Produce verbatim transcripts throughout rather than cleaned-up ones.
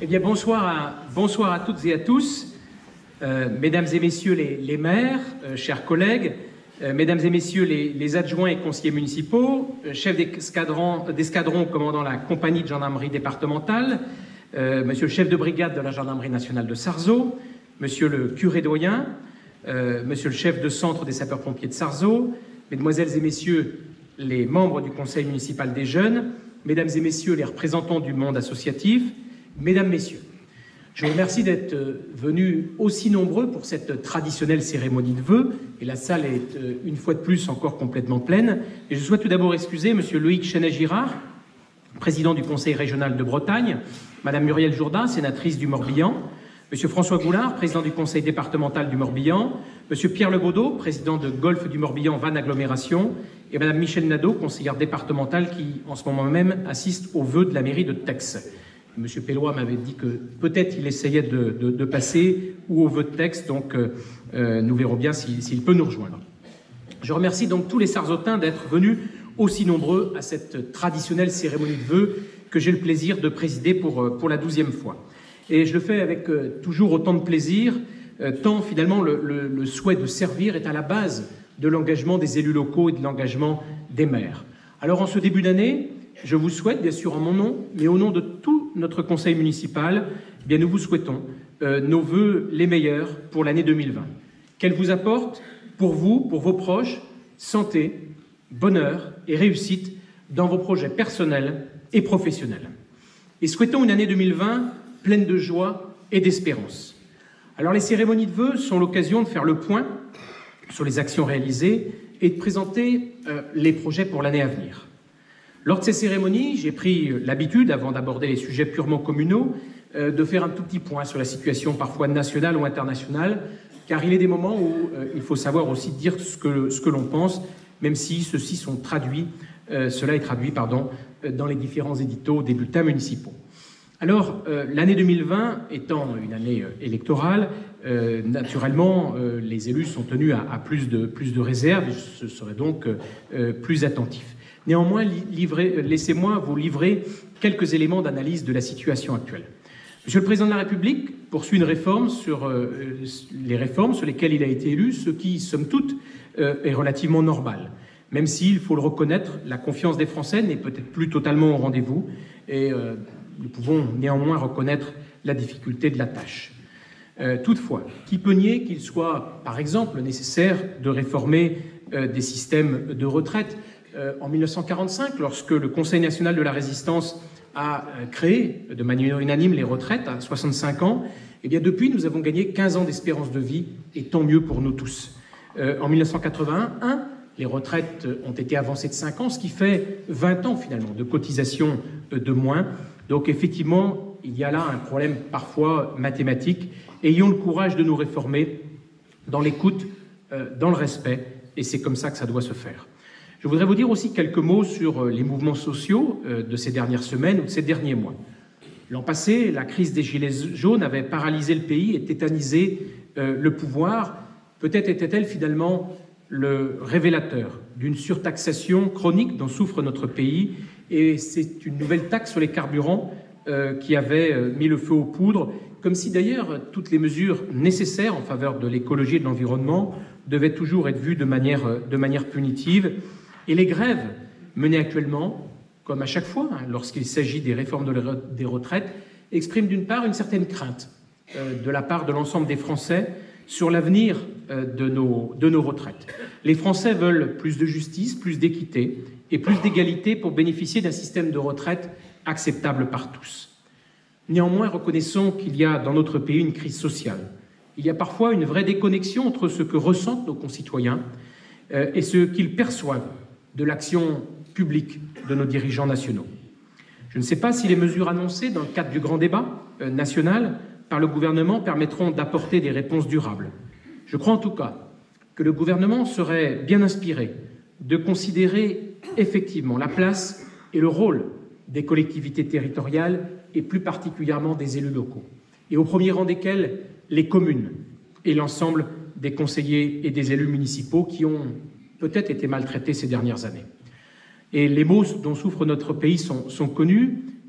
Eh bien, bonsoir à, bonsoir à toutes et à tous, euh, mesdames et messieurs les, les maires, euh, chers collègues, euh, mesdames et messieurs les, les adjoints et conseillers municipaux, euh, chefs d'escadron, d'escadron commandant la compagnie de gendarmerie départementale, euh, monsieur le chef de brigade de la gendarmerie nationale de Sarzeau, monsieur le curé doyen, euh, monsieur le chef de centre des sapeurs-pompiers de Sarzeau, mesdemoiselles et messieurs les membres du conseil municipal des jeunes, mesdames et messieurs les représentants du monde associatif, mesdames, messieurs, je vous remercie d'être venus aussi nombreux pour cette traditionnelle cérémonie de vœux, et la salle est une fois de plus encore complètement pleine. Et je souhaite tout d'abord excuser monsieur Loïc Chenet-Girard, président du conseil régional de Bretagne, madame Muriel Jourdain, sénatrice du Morbihan, monsieur François Goulard, président du conseil départemental du Morbihan, monsieur Pierre Lebaudot, président de Golfe du Morbihan Vannes Agglomération, et madame Michèle Nadeau, conseillère départementale qui, en ce moment même, assiste aux vœux de la mairie de Tex. Monsieur Pellois m'avait dit que peut-être il essayait de, de, de passer ou au vœu de texte, donc euh, nous verrons bien s'il, s'il peut nous rejoindre. Je remercie donc tous les Sarzotins d'être venus aussi nombreux à cette traditionnelle cérémonie de vœux que j'ai le plaisir de présider pour, pour la douzième fois. Et je le fais avec euh, toujours autant de plaisir, euh, tant finalement le, le, le souhait de servir est à la base de l'engagement des élus locaux et de l'engagement des maires. Alors en ce début d'année, je vous souhaite, bien sûr en mon nom, mais au nom de tout notre conseil municipal, eh bien nous vous souhaitons euh, nos vœux les meilleurs pour l'année deux mille vingt. Qu'elle vous apporte, pour vous, pour vos proches, santé, bonheur et réussite dans vos projets personnels et professionnels. Et souhaitons une année deux mille vingt pleine de joie et d'espérance. Alors les cérémonies de vœux sont l'occasion de faire le point sur les actions réalisées et de présenter euh, les projets pour l'année à venir. Lors de ces cérémonies, j'ai pris l'habitude, avant d'aborder les sujets purement communaux, euh, de faire un tout petit point sur la situation parfois nationale ou internationale, car il est des moments où euh, il faut savoir aussi dire ce que, ce que l'on pense, même si ceux-ci sont traduits, euh, cela est traduit pardon, dans les différents éditos des bulletins municipaux. Alors, euh, l'année deux mille vingt étant une année euh, électorale, euh, naturellement, euh, les élus sont tenus à, à plus, de, plus de réserve, et je serai donc euh, plus attentif. Néanmoins, laissez-moi vous livrer quelques éléments d'analyse de la situation actuelle. Monsieur le Président de la République poursuit une réforme sur euh, les réformes sur lesquelles il a été élu, ce qui, somme toute, euh, est relativement normal. Même s'il faut le reconnaître, la confiance des Français n'est peut-être plus totalement au rendez-vous et euh, nous pouvons néanmoins reconnaître la difficulté de la tâche. Euh, toutefois, qui peut nier qu'il soit, par exemple, nécessaire de réformer euh, des systèmes de retraite ? Euh, en mille neuf cent quarante-cinq, lorsque le Conseil national de la Résistance a euh, créé de manière unanime les retraites à soixante-cinq ans, eh bien depuis, nous avons gagné quinze ans d'espérance de vie, et tant mieux pour nous tous. Euh, en mille neuf cent quatre-vingt-un, les retraites ont été avancées de cinq ans, ce qui fait vingt ans finalement de cotisation euh, de moins. Donc effectivement, il y a là un problème parfois mathématique. Ayons le courage de nous réformer dans l'écoute, euh, dans le respect, et c'est comme ça que ça doit se faire. Je voudrais vous dire aussi quelques mots sur les mouvements sociaux de ces dernières semaines ou de ces derniers mois. L'an passé, la crise des Gilets jaunes avait paralysé le pays et tétanisé le pouvoir. Peut-être était-elle finalement le révélateur d'une surtaxation chronique dont souffre notre pays. Et c'est une nouvelle taxe sur les carburants qui avait mis le feu aux poudres, comme si d'ailleurs toutes les mesures nécessaires en faveur de l'écologie et de l'environnement devaient toujours être vues de manière, de manière punitive. Et les grèves menées actuellement, comme à chaque fois, hein, lorsqu'il s'agit des réformes de des retraites, expriment d'une part une certaine crainte euh, de la part de l'ensemble des Français sur l'avenir euh, de, nos, de nos retraites. Les Français veulent plus de justice, plus d'équité et plus d'égalité pour bénéficier d'un système de retraite acceptable par tous. Néanmoins, reconnaissons qu'il y a dans notre pays une crise sociale. Il y a parfois une vraie déconnexion entre ce que ressentent nos concitoyens euh, et ce qu'ils perçoivent de l'action publique de nos dirigeants nationaux. Je ne sais pas si les mesures annoncées dans le cadre du grand débat euh, national par le gouvernement permettront d'apporter des réponses durables. Je crois en tout cas que le gouvernement serait bien inspiré de considérer effectivement la place et le rôle des collectivités territoriales et plus particulièrement des élus locaux, et au premier rang desquels les communes et l'ensemble des conseillers et des élus municipaux qui ont peut-être été maltraités ces dernières années. Et les maux dont souffre notre pays sont, sont connus,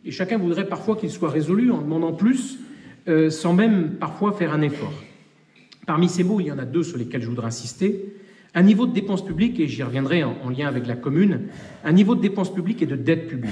et chacun voudrait parfois qu'il soit résolu en demandant plus, euh, sans même parfois faire un effort. Parmi ces mots, il y en a deux sur lesquels je voudrais insister. Un niveau de dépenses publiques, et j'y reviendrai en, en lien avec la commune, un niveau de dépenses publiques et de dette publique.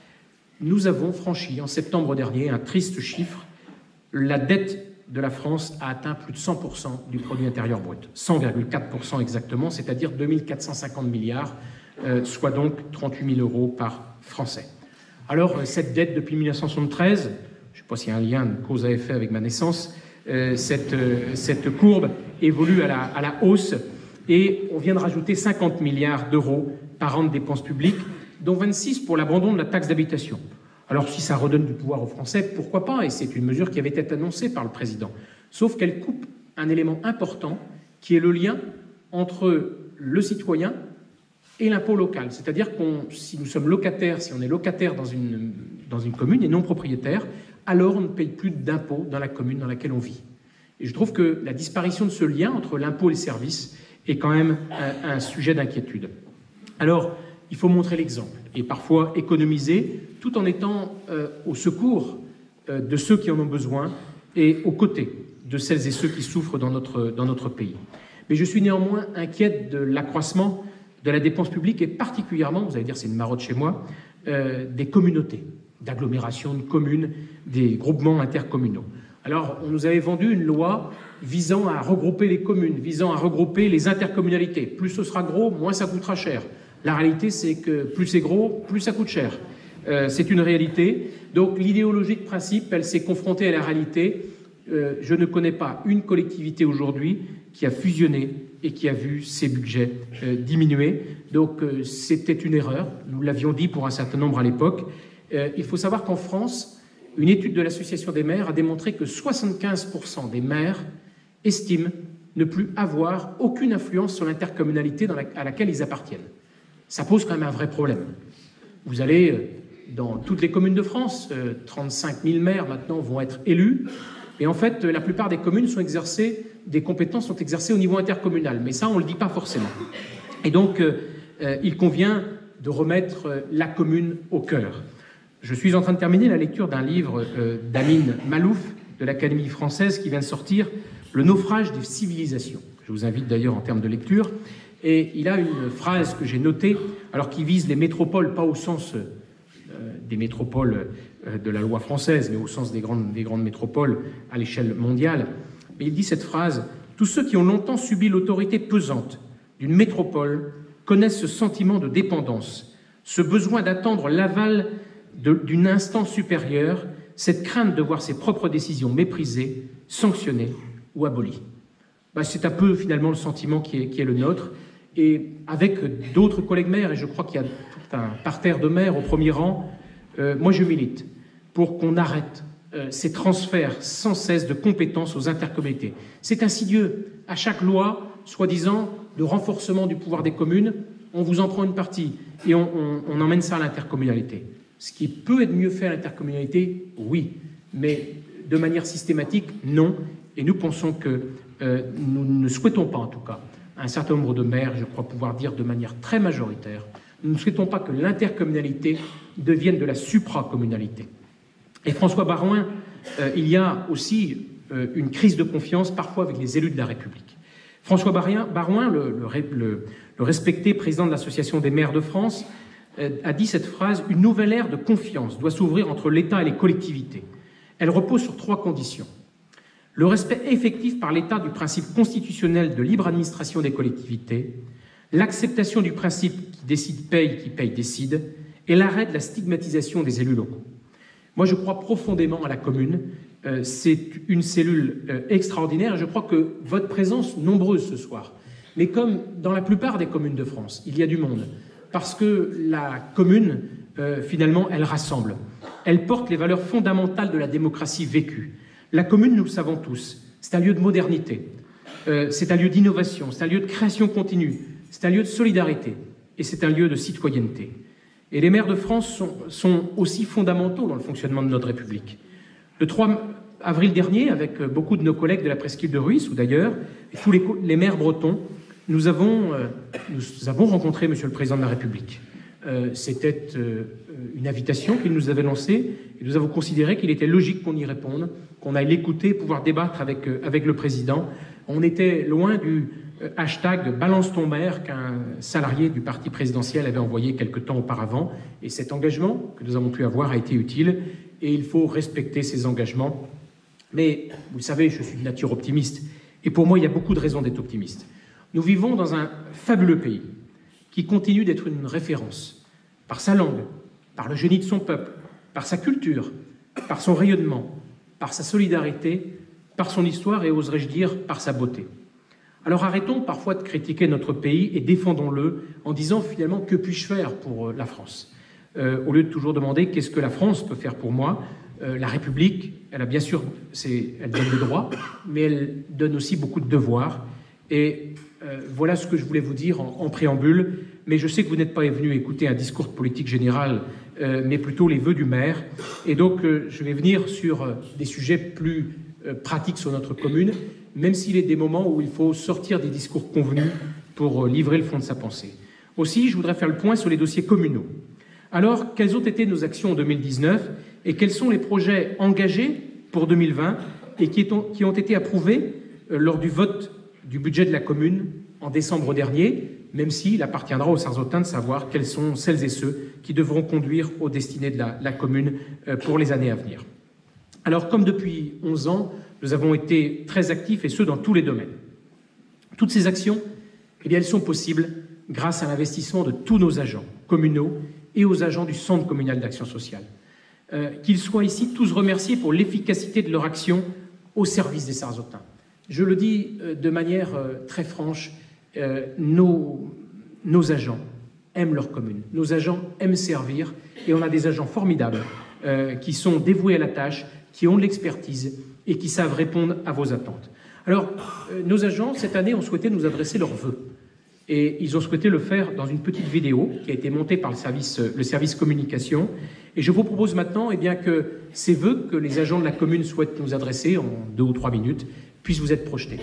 Nous avons franchi en septembre dernier un triste chiffre. La dette de la France a atteint plus de cent pour cent du produit intérieur brut, cent virgule quatre pour cent exactement, c'est-à-dire deux mille quatre cent cinquante milliards, euh, soit donc trente-huit mille euros par Français. Alors, cette dette depuis mille neuf cent soixante-treize, je ne sais pas s'il y a un lien de cause à effet avec ma naissance, euh, cette, euh, cette courbe évolue à la, à la hausse et on vient de rajouter cinquante milliards d'euros par an de dépenses publiques, dont vingt-six pour l'abandon de la taxe d'habitation. Alors, si ça redonne du pouvoir aux Français, pourquoi pas? Et c'est une mesure qui avait été annoncée par le président. Sauf qu'elle coupe un élément important, qui est le lien entre le citoyen et l'impôt local. C'est-à-dire que si nous sommes locataires, si on est locataire dans une, dans une commune et non propriétaire, alors on ne paye plus d'impôts dans la commune dans laquelle on vit. Et je trouve que la disparition de ce lien entre l'impôt et le service est quand même un, un sujet d'inquiétude. Alors, il faut montrer l'exemple et parfois économiser tout en étant euh, au secours euh, de ceux qui en ont besoin et aux côtés de celles et ceux qui souffrent dans notre, dans notre pays. Mais je suis néanmoins inquiète de l'accroissement de la dépense publique et particulièrement, vous allez dire c'est une marotte chez moi, euh, des communautés, d'agglomérations, de communes, des groupements intercommunaux. Alors, on nous avait vendu une loi visant à regrouper les communes, visant à regrouper les intercommunalités. Plus ce sera gros, moins ça coûtera cher. La réalité, c'est que plus c'est gros, plus ça coûte cher. Euh, c'est une réalité. Donc l'idéologie de principe, elle s'est confrontée à la réalité. Euh, je ne connais pas une collectivité aujourd'hui qui a fusionné et qui a vu ses budgets euh, diminuer. Donc euh, c'était une erreur. Nous l'avions dit pour un certain nombre à l'époque. Euh, il faut savoir qu'en France, une étude de l'Association des maires a démontré que soixante-quinze pour cent des maires estiment ne plus avoir aucune influence sur l'intercommunalité dans la, à laquelle ils appartiennent. Ça pose quand même un vrai problème. Vous allez dans toutes les communes de France, euh, trente-cinq mille maires maintenant vont être élus, et en fait, la plupart des communes sont exercées, des compétences sont exercées au niveau intercommunal, mais ça, on ne le dit pas forcément. Et donc, euh, euh, il convient de remettre euh, la commune au cœur. Je suis en train de terminer la lecture d'un livre euh, d'Amin Malouf, de l'Académie française, qui vient de sortir, « Le naufrage des civilisations ». Je vous invite d'ailleurs en termes de lecture. Et il a une phrase que j'ai notée, alors qui vise les métropoles, pas au sens euh, des métropoles euh, de la loi française, mais au sens des grandes, des grandes métropoles à l'échelle mondiale. Mais il dit cette phrase, « Tous ceux qui ont longtemps subi l'autorité pesante d'une métropole connaissent ce sentiment de dépendance, ce besoin d'attendre l'aval d'une instance supérieure, cette crainte de voir ses propres décisions méprisées, sanctionnées ou abolies. » Ben, c'est un peu finalement le sentiment qui est, qui est le nôtre. Et avec d'autres collègues maires, et je crois qu'il y a tout un parterre de maires au premier rang, euh, moi je milite pour qu'on arrête euh, ces transferts sans cesse de compétences aux intercommunalités. C'est insidieux. À chaque loi, soi-disant, de renforcement du pouvoir des communes, on vous en prend une partie et on, on, on emmène ça à l'intercommunalité. Ce qui peut être mieux fait à l'intercommunalité, oui, mais de manière systématique, non. Et nous pensons que euh, nous ne souhaitons pas, en tout cas, un certain nombre de maires, je crois pouvoir dire de manière très majoritaire, nous ne souhaitons pas que l'intercommunalité devienne de la supracommunalité. Et François Baroin, euh, il y a aussi euh, une crise de confiance parfois avec les élus de la République. François Baroin, le, le, le, le respecté président de l'Association des maires de France, euh, a dit cette phrase « Une nouvelle ère de confiance doit s'ouvrir entre l'État et les collectivités. Elle repose sur trois conditions. Le respect effectif par l'État du principe constitutionnel de libre administration des collectivités, l'acceptation du principe qui décide paye, qui paye décide, et l'arrêt de la stigmatisation des élus locaux. » Moi, je crois profondément à la commune. Euh, c'est une cellule euh, extraordinaire. Je crois que votre présence, nombreuse ce soir, mais comme dans la plupart des communes de France, il y a du monde, parce que la commune, euh, finalement, elle rassemble. Elle porte les valeurs fondamentales de la démocratie vécue. La commune, nous le savons tous, c'est un lieu de modernité, euh, c'est un lieu d'innovation, c'est un lieu de création continue, c'est un lieu de solidarité et c'est un lieu de citoyenneté. Et les maires de France sont, sont aussi fondamentaux dans le fonctionnement de notre République. Le trois avril dernier, avec beaucoup de nos collègues de la presqu'île de Rhuys, ou d'ailleurs, et tous les, les maires bretons, nous avons, euh, nous avons rencontré Monsieur le Président de la République. Euh, C'était euh, une invitation qu'il nous avait lancée et nous avons considéré qu'il était logique qu'on y réponde, qu'on aille l'écouter, pouvoir débattre avec, euh, avec le président. On était loin du euh, hashtag « balance ton maire » qu'un salarié du parti présidentiel avait envoyé quelque temps auparavant. Et cet engagement que nous avons pu avoir a été utile et il faut respecter ces engagements. Mais vous le savez, je suis de nature optimiste et pour moi, il y a beaucoup de raisons d'être optimiste. Nous vivons dans un fabuleux pays qui continue d'être une référence par sa langue, par le génie de son peuple, par sa culture, par son rayonnement, par sa solidarité, par son histoire et, oserais-je dire, par sa beauté. Alors arrêtons parfois de critiquer notre pays et défendons-le en disant finalement que puis-je faire pour la France, euh, au lieu de toujours demander qu'est-ce que la France peut faire pour moi. Euh, la République, elle a bien sûr, elle donne des droits, mais elle donne aussi beaucoup de devoirs. Et euh, voilà ce que je voulais vous dire en, en préambule. Mais je sais que vous n'êtes pas venu écouter un discours politique général, euh, mais plutôt les vœux du maire. Et donc, euh, je vais venir sur euh, des sujets plus euh, pratiques sur notre commune, même s'il est des moments où il faut sortir des discours convenus pour euh, livrer le fond de sa pensée. Aussi, je voudrais faire le point sur les dossiers communaux. Alors, quelles ont été nos actions en deux mille dix-neuf et quels sont les projets engagés pour deux mille vingt et qui, est, qui ont été approuvés euh, lors du vote du budget de la commune en décembre dernier, même s'il appartiendra aux Sarzotins de savoir quels sont celles et ceux qui devront conduire aux destinées de la, la commune euh, pour les années à venir. Alors, comme depuis onze ans, nous avons été très actifs, et ce, dans tous les domaines. Toutes ces actions, eh bien, elles sont possibles grâce à l'investissement de tous nos agents communaux et aux agents du Centre communal d'action sociale. Euh, qu'ils soient ici tous remerciés pour l'efficacité de leur action au service des Sarzotins. Je le dis euh, de manière euh, très franche, euh, nos, nos agents aiment leur commune, nos agents aiment servir, et on a des agents formidables euh, qui sont dévoués à la tâche, qui ont de l'expertise et qui savent répondre à vos attentes. Alors, euh, nos agents, cette année, ont souhaité nous adresser leurs vœux. Et ils ont souhaité le faire dans une petite vidéo qui a été montée par le service, le service communication. Et je vous propose maintenant eh bien, que ces vœux que les agents de la commune souhaitent nous adresser en deux ou trois minutes puissent vous être projetés.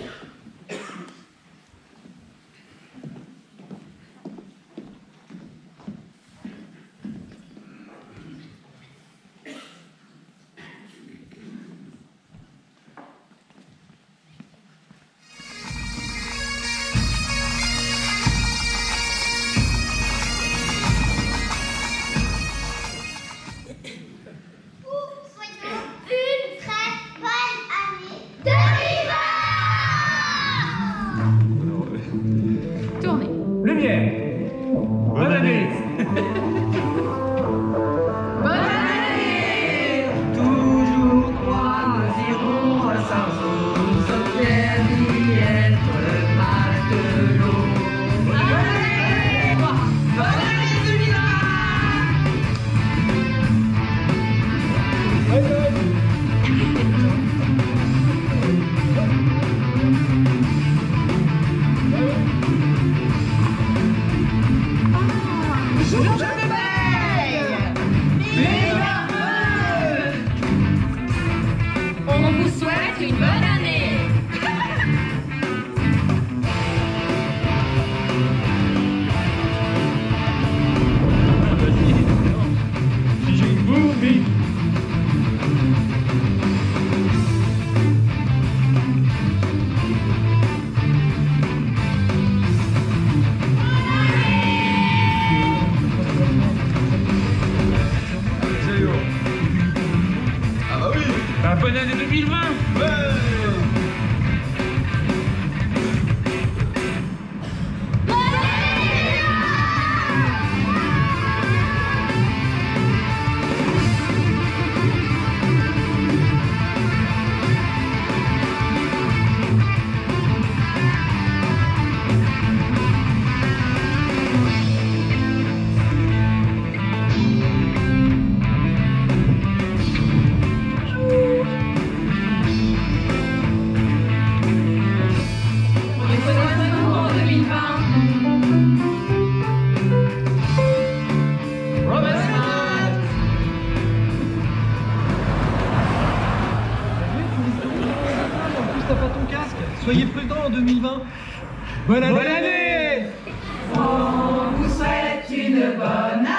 Bonne année deux mille vingt. Ouais. Soyez prudents en deux mille vingt. Bonne année, bonne année. On vous souhaite une bonne année.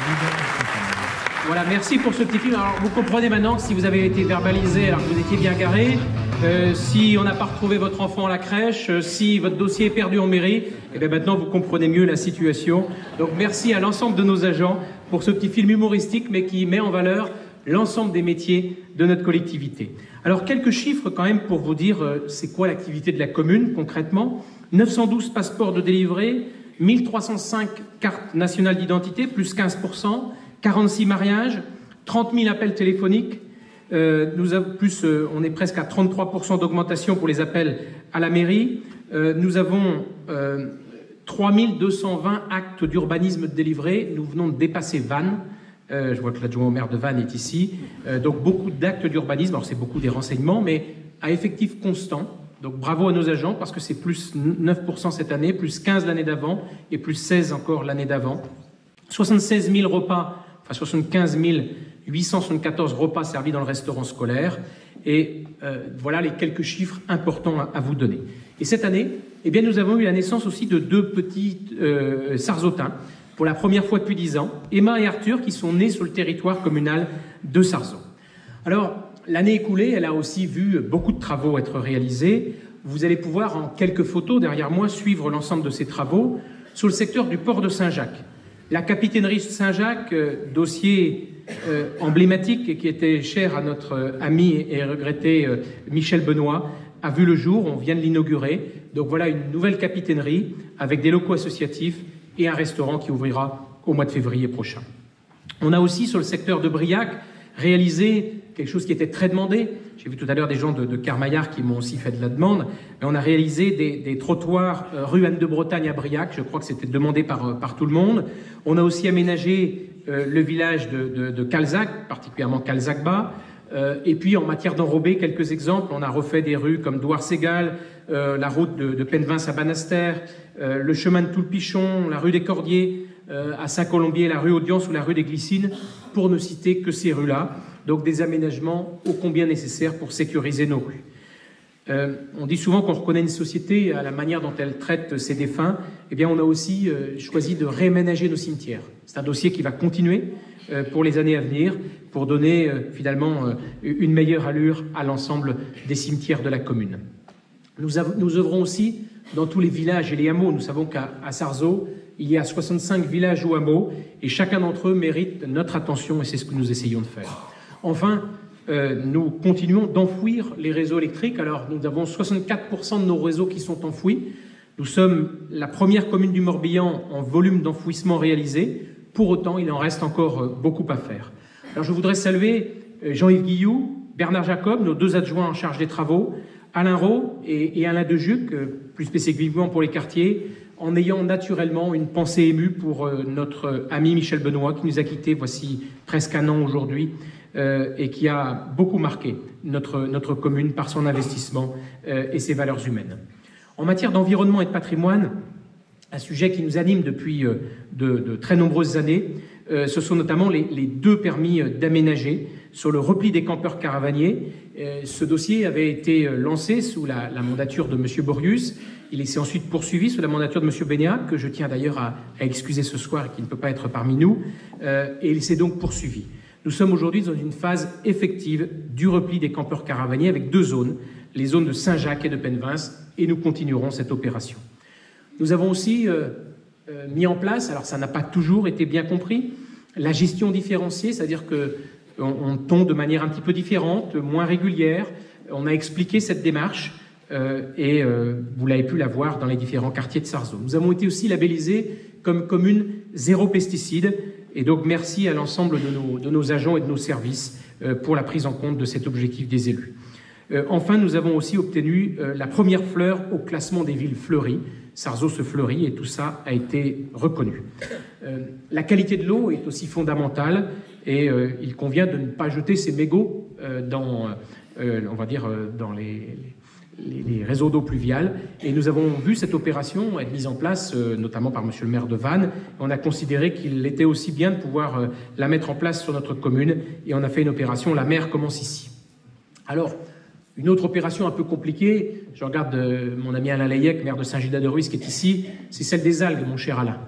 Voilà, merci pour ce petit film. Alors, vous comprenez maintenant que si vous avez été verbalisé alors que vous étiez bien garé, euh, si on n'a pas retrouvé votre enfant à la crèche, euh, si votre dossier est perdu en mairie, et bien maintenant vous comprenez mieux la situation. Donc merci à l'ensemble de nos agents pour ce petit film humoristique, mais qui met en valeur l'ensemble des métiers de notre collectivité. Alors, quelques chiffres quand même pour vous dire euh, c'est quoi l'activité de la commune concrètement. neuf cent douze passeports de délivrés, mille trois cent cinq cartes nationales d'identité, plus quinze pour cent, quarante-six mariages, trente mille appels téléphoniques, euh, nous avons plus, euh, on est presque à trente-trois pour cent d'augmentation pour les appels à la mairie. Euh, nous avons euh, trois mille deux cent vingt actes d'urbanisme délivrés. Nous venons de dépasser Vannes. Euh, je vois que l'adjoint au maire de Vannes est ici. Euh, donc beaucoup d'actes d'urbanisme. Alors c'est beaucoup des renseignements, mais à effectif constant. Donc bravo à nos agents parce que c'est plus neuf pour cent cette année, plus quinze l'année d'avant et plus seize encore l'année d'avant. soixante-seize mille repas, enfin soixante-quinze mille huit cent soixante-quatorze repas servis dans le restaurant scolaire. Et euh, voilà les quelques chiffres importants à, à vous donner. Et cette année, eh bien, nous avons eu la naissance aussi de deux petits euh, Sarzotins, pour la première fois depuis dix ans, Emma et Arthur, qui sont nés sur le territoire communal de Sarzeau. Alors, l'année écoulée, elle a aussi vu beaucoup de travaux être réalisés. Vous allez pouvoir, en quelques photos derrière moi, suivre l'ensemble de ces travaux sur le secteur du port de Saint-Jacques. La capitainerie Saint-Jacques, euh, dossier euh, emblématique et qui était cher à notre euh, ami et regretté euh, Michel Benoît, a vu le jour, on vient de l'inaugurer. Donc voilà une nouvelle capitainerie avec des locaux associatifs et un restaurant qui ouvrira au mois de février prochain. On a aussi, sur le secteur de Briac, réalisé quelque chose qui était très demandé. J'ai vu tout à l'heure des gens de, de Carmaillard qui m'ont aussi fait de la demande. Mais on a réalisé des, des trottoirs euh, rue Anne de Bretagne à Briac. Je crois que c'était demandé par, euh, par tout le monde. On a aussi aménagé euh, le village de, de, de Calzac, particulièrement Calzac-Bas. Euh, et puis, en matière d'enrobé, quelques exemples. On a refait des rues comme Douar-Ségal, euh, la route de, de Penvins à Banastère, euh, le chemin de Toulpichon, la rue des Cordiers, euh, à Saint-Colombier, la rue Audience ou la rue des Glycines, pour ne citer que ces rues-là. Donc des aménagements ô combien nécessaires pour sécuriser nos rues. Euh, on dit souvent qu'on reconnaît une société à la manière dont elle traite ses défunts. Eh bien, on a aussi euh, choisi de réaménager nos cimetières. C'est un dossier qui va continuer euh, pour les années à venir, pour donner euh, finalement euh, une meilleure allure à l'ensemble des cimetières de la commune. Nous, nous œuvrons aussi dans tous les villages et les hameaux. Nous savons qu'à Sarzeau, il y a soixante-cinq villages ou hameaux, et chacun d'entre eux mérite notre attention, et c'est ce que nous essayons de faire. Enfin, euh, nous continuons d'enfouir les réseaux électriques. Alors, nous avons soixante-quatre pour cent de nos réseaux qui sont enfouis. Nous sommes la première commune du Morbihan en volume d'enfouissement réalisé. Pour autant, il en reste encore beaucoup à faire. Alors, je voudrais saluer Jean-Yves Guilloux, Bernard Jacob, nos deux adjoints en charge des travaux, Alain Rowe et, et Alain Dejuc, plus spécifiquement pour les quartiers, en ayant naturellement une pensée émue pour euh, notre ami Michel Benoît, qui nous a quittés voici presque un an aujourd'hui, euh, et qui a beaucoup marqué notre, notre commune par son investissement euh, et ses valeurs humaines. En matière d'environnement et de patrimoine, un sujet qui nous anime depuis euh, de, de très nombreuses années, euh, ce sont notamment les, les deux permis d'aménager sur le repli des campeurs caravaniers. Euh, ce dossier avait été lancé sous la, la mandature de M. Borius. Il s'est ensuite poursuivi sous la mandature de M. Bénéat, que je tiens d'ailleurs à, à excuser ce soir et qui ne peut pas être parmi nous, euh, et il s'est donc poursuivi. Nous sommes aujourd'hui dans une phase effective du repli des campeurs caravaniers avec deux zones, les zones de Saint-Jacques et de Penvins, et nous continuerons cette opération. Nous avons aussi euh, euh, mis en place, alors ça n'a pas toujours été bien compris, la gestion différenciée, c'est-à-dire que on, on tombe de manière un petit peu différente, moins régulière. On a expliqué cette démarche. Euh, et euh, vous l'avez pu la voir dans les différents quartiers de Sarzeau. Nous avons été aussi labellisés comme commune zéro pesticide, et donc merci à l'ensemble de nos, de nos agents et de nos services euh, pour la prise en compte de cet objectif des élus. Euh, enfin, nous avons aussi obtenu euh, la première fleur au classement des villes fleuries. Sarzeau se fleurit et tout ça a été reconnu. Euh, la qualité de l'eau est aussi fondamentale et euh, il convient de ne pas jeter ces mégots euh, dans, euh, on va dire, euh, dans les, les Les, les réseaux d'eau pluviale. Et nous avons vu cette opération être mise en place, euh, notamment par monsieur le maire de Vannes. On a considéré qu'il était aussi bien de pouvoir euh, la mettre en place sur notre commune. Et on a fait une opération, la mer commence ici. Alors, une autre opération un peu compliquée, je regarde euh, mon ami Alain Layec, maire de Saint-Gildas-de-Ruisse, qui est ici, c'est celle des algues, mon cher Alain.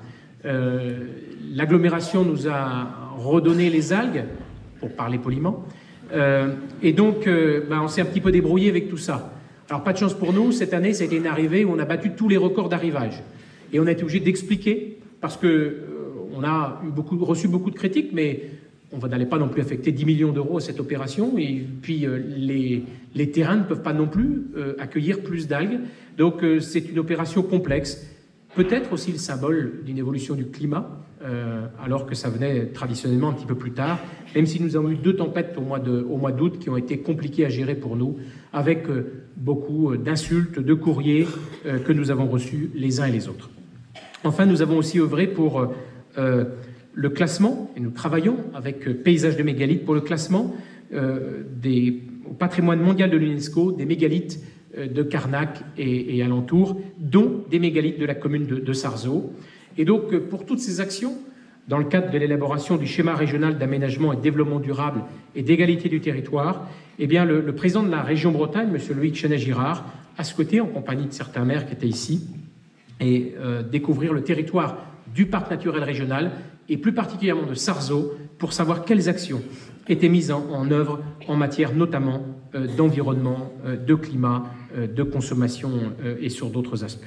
Euh, L'agglomération nous a redonné les algues, pour parler poliment, euh, et donc euh, bah, on s'est un petit peu débrouillé avec tout ça. Alors pas de chance pour nous, cette année ça a été une arrivée où on a battu tous les records d'arrivage. Et on a été obligé d'expliquer, parce que euh, on a eu beaucoup, reçu beaucoup de critiques, mais on n'allait pas non plus affecter dix millions d'euros à cette opération, et puis euh, les, les terrains ne peuvent pas non plus euh, accueillir plus d'algues. Donc euh, c'est une opération complexe, peut-être aussi le symbole d'une évolution du climat, euh, alors que ça venait traditionnellement un petit peu plus tard, même si nous avons eu deux tempêtes au mois de, au mois d'août qui ont été compliquées à gérer pour nous, avec euh, beaucoup d'insultes, de courriers euh, que nous avons reçus les uns et les autres. Enfin, nous avons aussi œuvré pour euh, le classement, et nous travaillons avec euh, Paysages de mégalithes pour le classement euh, des, au patrimoine mondial de l'UNESCO des mégalithes euh, de Carnac et, et alentours, dont des mégalithes de la commune de, de Sarzeau. Et donc, euh, pour toutes ces actions, dans le cadre de l'élaboration du schéma régional d'aménagement et de développement durable et d'égalité du territoire, eh bien, le, le président de la région Bretagne, M. Loïc Chenet-Girard, a souhaité, en compagnie de certains maires qui étaient ici, et euh, découvrir le territoire du parc naturel régional et plus particulièrement de Sarzeau pour savoir quelles actions étaient mises en, en œuvre en matière notamment euh, d'environnement, euh, de climat, euh, de consommation euh, et sur d'autres aspects.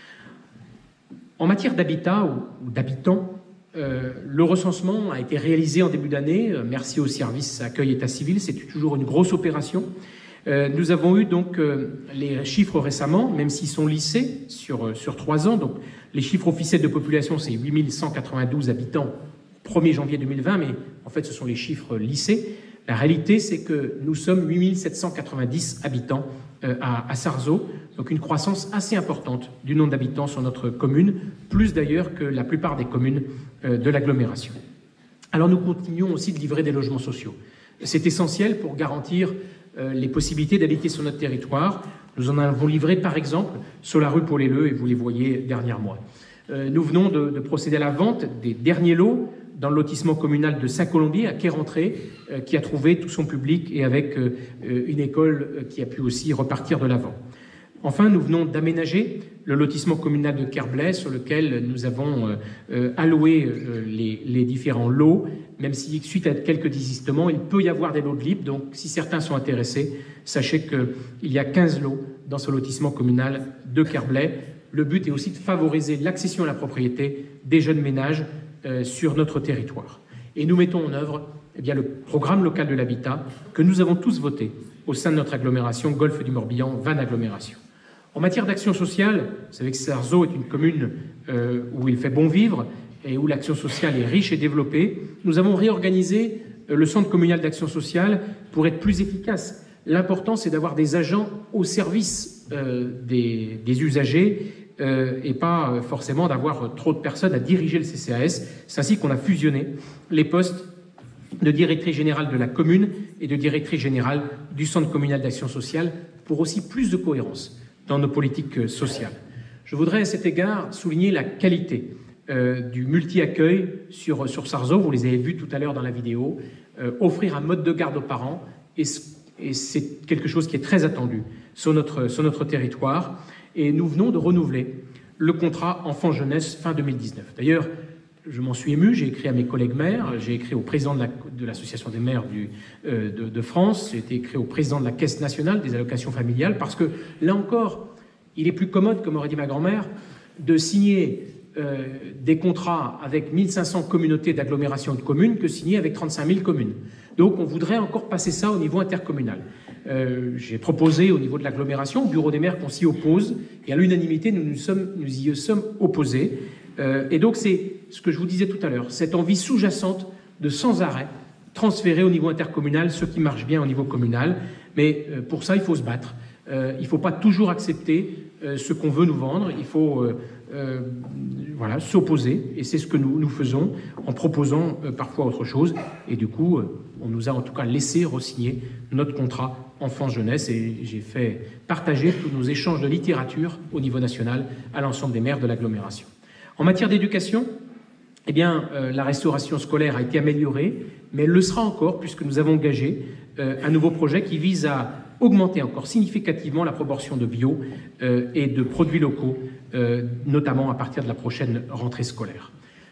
En matière d'habitat ou, ou d'habitants, euh, le recensement a été réalisé en début d'année. Euh, merci au service accueil état civil, c'est toujours une grosse opération. Euh, nous avons eu donc euh, les chiffres récemment, même s'ils sont lissés sur, euh, sur trois ans. Donc, les chiffres officiels de population, c'est huit mille cent quatre-vingt-douze habitants au premier janvier deux mille vingt, mais en fait, ce sont les chiffres lissés. La réalité, c'est que nous sommes huit mille sept cent quatre-vingt-dix habitants euh, à, à Sarzeau, donc une croissance assez importante du nombre d'habitants sur notre commune, plus d'ailleurs que la plupart des communes euh, de l'agglomération. Alors, nous continuons aussi de livrer des logements sociaux. C'est essentiel pour garantir Euh, les possibilités d'habiter sur notre territoire. Nous en avons livré, par exemple, sur la rue Paul-Helleu, et vous les voyez dernièrement. Euh, nous venons de, de procéder à la vente des derniers lots dans le lotissement communal de Saint-Colombier, à Quai-Rentrée, euh, qui a trouvé tout son public et avec euh, une école euh, qui a pu aussi repartir de l'avant. Enfin, nous venons d'aménager le lotissement communal de Kerblay, sur lequel nous avons euh, euh, alloué euh, les, les différents lots, même si, suite à quelques désistements, il peut y avoir des lots de libre. Donc, si certains sont intéressés, sachez qu'il y a quinze lots dans ce lotissement communal de Kerblay. Le but est aussi de favoriser l'accession à la propriété des jeunes ménages euh, sur notre territoire. Et nous mettons en œuvre eh bien, le programme local de l'habitat que nous avons tous voté au sein de notre agglomération Golfe du Morbihan, Vannes Agglomération. En matière d'action sociale, vous savez que Sarzeau est une commune euh, où il fait bon vivre et où l'action sociale est riche et développée. Nous avons réorganisé euh, le centre communal d'action sociale pour être plus efficace. L'important, c'est d'avoir des agents au service euh, des, des usagers euh, et pas euh, forcément d'avoir trop de personnes à diriger le C C A S. C'est ainsi qu'on a fusionné les postes de directrice générale de la commune et de directrice générale du centre communal d'action sociale pour aussi plus de cohérence dans nos politiques sociales. Je voudrais à cet égard souligner la qualité euh, du multi-accueil sur, sur Sarzeau, vous les avez vus tout à l'heure dans la vidéo, euh, offrir un mode de garde aux parents, et, et c'est quelque chose qui est très attendu sur notre, sur notre territoire, et nous venons de renouveler le contrat enfant-jeunesse fin deux mille dix-neuf. D'ailleurs, je m'en suis ému, j'ai écrit à mes collègues maires, j'ai écrit au président de l'Association la, de des maires du, euh, de, de France, j'ai été écrit au président de la Caisse nationale des allocations familiales, parce que, là encore, il est plus commode, comme aurait dit ma grand-mère, de signer euh, des contrats avec mille cinq cents communautés d'agglomération de communes que signer avec trente-cinq mille communes. Donc on voudrait encore passer ça au niveau intercommunal. Euh, j'ai proposé au niveau de l'agglomération, au bureau des maires, qu'on s'y oppose, et à l'unanimité, nous, nous, sommes, nous y sommes opposés. Euh, et donc c'est ce que je vous disais tout à l'heure, cette envie sous-jacente de sans arrêt transférer au niveau intercommunal ce qui marche bien au niveau communal. Mais euh, pour ça, il faut se battre. Euh, il ne faut pas toujours accepter euh, ce qu'on veut nous vendre. Il faut euh, euh, voilà, s'opposer. Et c'est ce que nous, nous faisons en proposant euh, parfois autre chose. Et du coup, euh, on nous a en tout cas laissé re-signer notre contrat enfance-jeunesse. Et j'ai fait partager tous nos échanges de littérature au niveau national à l'ensemble des maires de l'agglomération. En matière d'éducation, eh bien, euh, la restauration scolaire a été améliorée, mais elle le sera encore puisque nous avons engagé euh, un nouveau projet qui vise à augmenter encore significativement la proportion de bio euh, et de produits locaux, euh, notamment à partir de la prochaine rentrée scolaire.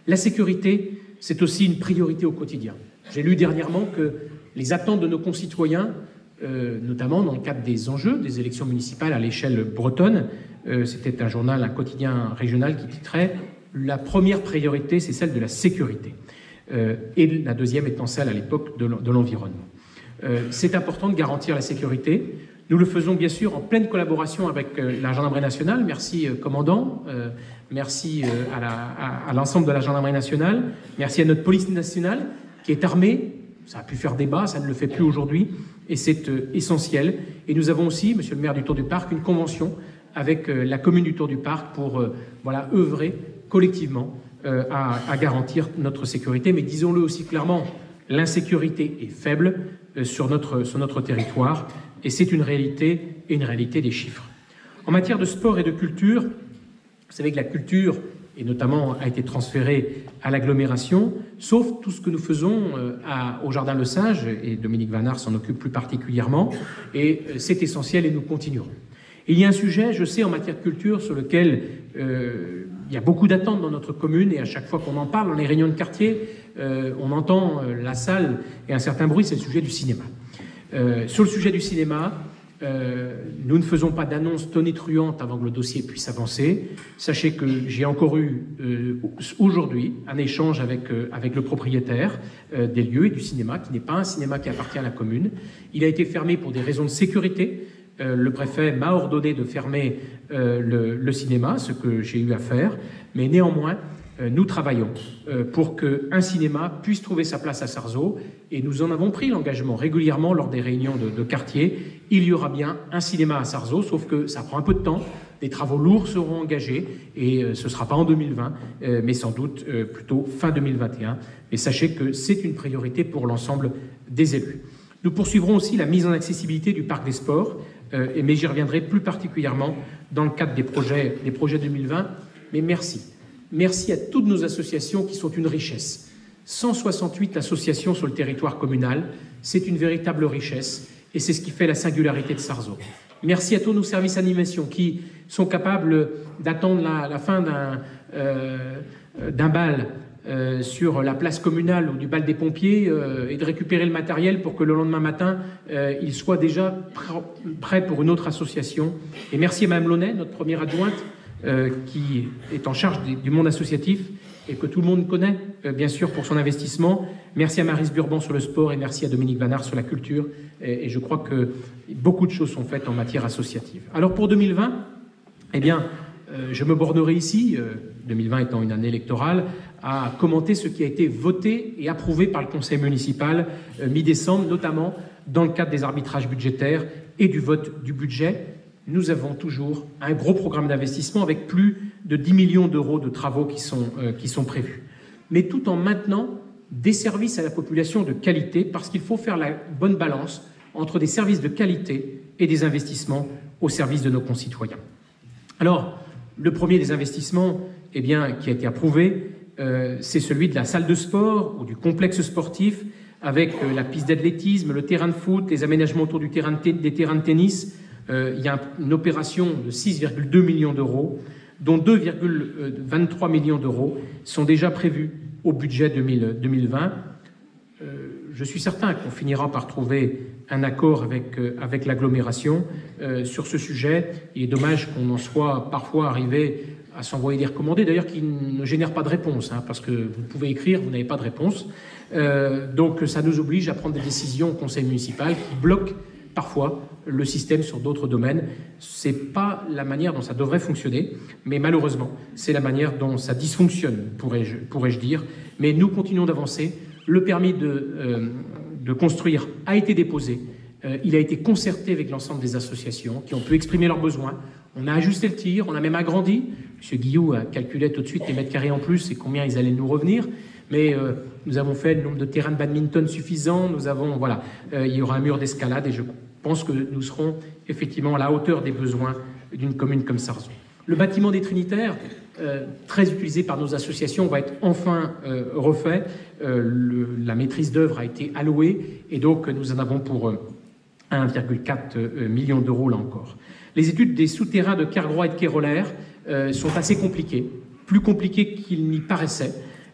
La sécurité, c'est aussi une priorité au quotidien. J'ai lu dernièrement que les attentes de nos concitoyens, euh, notamment dans le cadre des enjeux des élections municipales à l'échelle bretonne, euh, c'était un journal, un quotidien régional qui titrait « La première priorité, c'est celle de la sécurité euh, ». Et la deuxième étant celle à l'époque de l'environnement. Euh, c'est important de garantir la sécurité. Nous le faisons bien sûr en pleine collaboration avec euh, la Gendarmerie nationale. Merci euh, commandant, euh, merci euh, à l'ensemble de la Gendarmerie nationale, merci à notre police nationale qui est armée. Ça a pu faire débat, ça ne le fait plus aujourd'hui et c'est euh, essentiel. Et nous avons aussi, monsieur le maire du Tour du Parc, une convention avec euh, la commune du Tour du Parc pour euh, voilà, œuvrer collectivement euh, à, à garantir notre sécurité. Mais disons-le aussi clairement, l'insécurité est faible euh, sur, notre, sur notre territoire. Et c'est une réalité, et une réalité des chiffres. En matière de sport et de culture, vous savez que la culture, et notamment, a été transférée à l'agglomération, sauf tout ce que nous faisons à, au Jardin Le Sage, et Dominique Vanard s'en occupe plus particulièrement, et c'est essentiel et nous continuerons. Et il y a un sujet, je sais, en matière de culture, sur lequel euh, il y a beaucoup d'attentes dans notre commune, et à chaque fois qu'on en parle, dans les réunions de quartier, euh, on entend euh, la salle et un certain bruit, c'est le sujet du cinéma. Euh, sur le sujet du cinéma, euh, nous ne faisons pas d'annonce tonitruante avant que le dossier puisse avancer. Sachez que j'ai encore eu euh, aujourd'hui un échange avec, euh, avec le propriétaire euh, des lieux et du cinéma, qui n'est pas un cinéma qui appartient à la commune. Il a été fermé pour des raisons de sécurité. Euh, le préfet m'a ordonné de fermer euh, le, le cinéma, ce que j'ai eu à faire, mais néanmoins, nous travaillons pour qu'un cinéma puisse trouver sa place à Sarzeau et nous en avons pris l'engagement régulièrement lors des réunions de, de quartier. Il y aura bien un cinéma à Sarzeau, sauf que ça prend un peu de temps, des travaux lourds seront engagés et ce ne sera pas en deux mille vingt, mais sans doute plutôt fin deux mille vingt et un. Mais sachez que c'est une priorité pour l'ensemble des élus. Nous poursuivrons aussi la mise en accessibilité du parc des sports, mais j'y reviendrai plus particulièrement dans le cadre des projets, des projets deux mille vingt. Mais merci. Merci à toutes nos associations qui sont une richesse. cent soixante-huit associations sur le territoire communal, c'est une véritable richesse et c'est ce qui fait la singularité de Sarzeau. Merci à tous nos services d'animation qui sont capables d'attendre la, la fin d'un euh, d'un bal euh, sur la place communale ou du bal des pompiers euh, et de récupérer le matériel pour que le lendemain matin, euh, il soit déjà pr prêt pour une autre association. Et merci à Mme Launay, notre première adjointe, Euh, qui est en charge des, du monde associatif et que tout le monde connaît, euh, bien sûr, pour son investissement. Merci à Maryse Burban sur le sport et merci à Dominique Vanard sur la culture. Et, et je crois que beaucoup de choses sont faites en matière associative. Alors pour deux mille vingt, eh bien, euh, je me bornerai ici, euh, deux mille vingt étant une année électorale, à commenter ce qui a été voté et approuvé par le conseil municipal euh, mi-décembre, notamment dans le cadre des arbitrages budgétaires et du vote du budget. Nous avons toujours un gros programme d'investissement avec plus de dix millions d'euros de travaux qui sont, euh, qui sont prévus. Mais tout en maintenant des services à la population de qualité, parce qu'il faut faire la bonne balance entre des services de qualité et des investissements au service de nos concitoyens. Alors, le premier des investissements eh bien, qui a été approuvé, euh, c'est celui de la salle de sport ou du complexe sportif, avec euh, la piste d'athlétisme, le terrain de foot, les aménagements autour du terrain de des terrains de tennis. Euh, il y a une opération de six virgule deux millions d'euros, dont deux virgule vingt-trois millions d'euros sont déjà prévus au budget deux mille vingt. Euh, je suis certain qu'on finira par trouver un accord avec, euh, avec l'agglomération euh, sur ce sujet. Il est dommage qu'on en soit parfois arrivé à s'envoyer des recommandés, d'ailleurs qui ne génèrent pas de réponse, hein, parce que vous pouvez écrire, vous n'avez pas de réponse. Euh, donc ça nous oblige à prendre des décisions au conseil municipal qui bloquent parfois le système sur d'autres domaines. Ce n'est pas la manière dont ça devrait fonctionner, mais malheureusement, c'est la manière dont ça dysfonctionne, pourrais-je pourrais-je dire. Mais nous continuons d'avancer. Le permis de, euh, de construire a été déposé. Euh, il a été concerté avec l'ensemble des associations qui ont pu exprimer leurs besoins. On a ajusté le tir, on a même agrandi. M. Guillou a calculé tout de suite les mètres carrés en plus et combien ils allaient nous revenir. Mais euh, nous avons fait le nombre de terrains de badminton suffisant. Nous avons, voilà, euh, il y aura un mur d'escalade et je pense que nous serons effectivement à la hauteur des besoins d'une commune comme Sarzeau. Le bâtiment des Trinitaires, euh, très utilisé par nos associations, va être enfin euh, refait. Euh, le, la maîtrise d'œuvre a été allouée et donc nous en avons pour euh, un virgule quatre million d'euros là encore. Les études des souterrains de Kergroix et de Kérolaire euh, sont assez compliquées, plus compliquées qu'il n'y paraissait.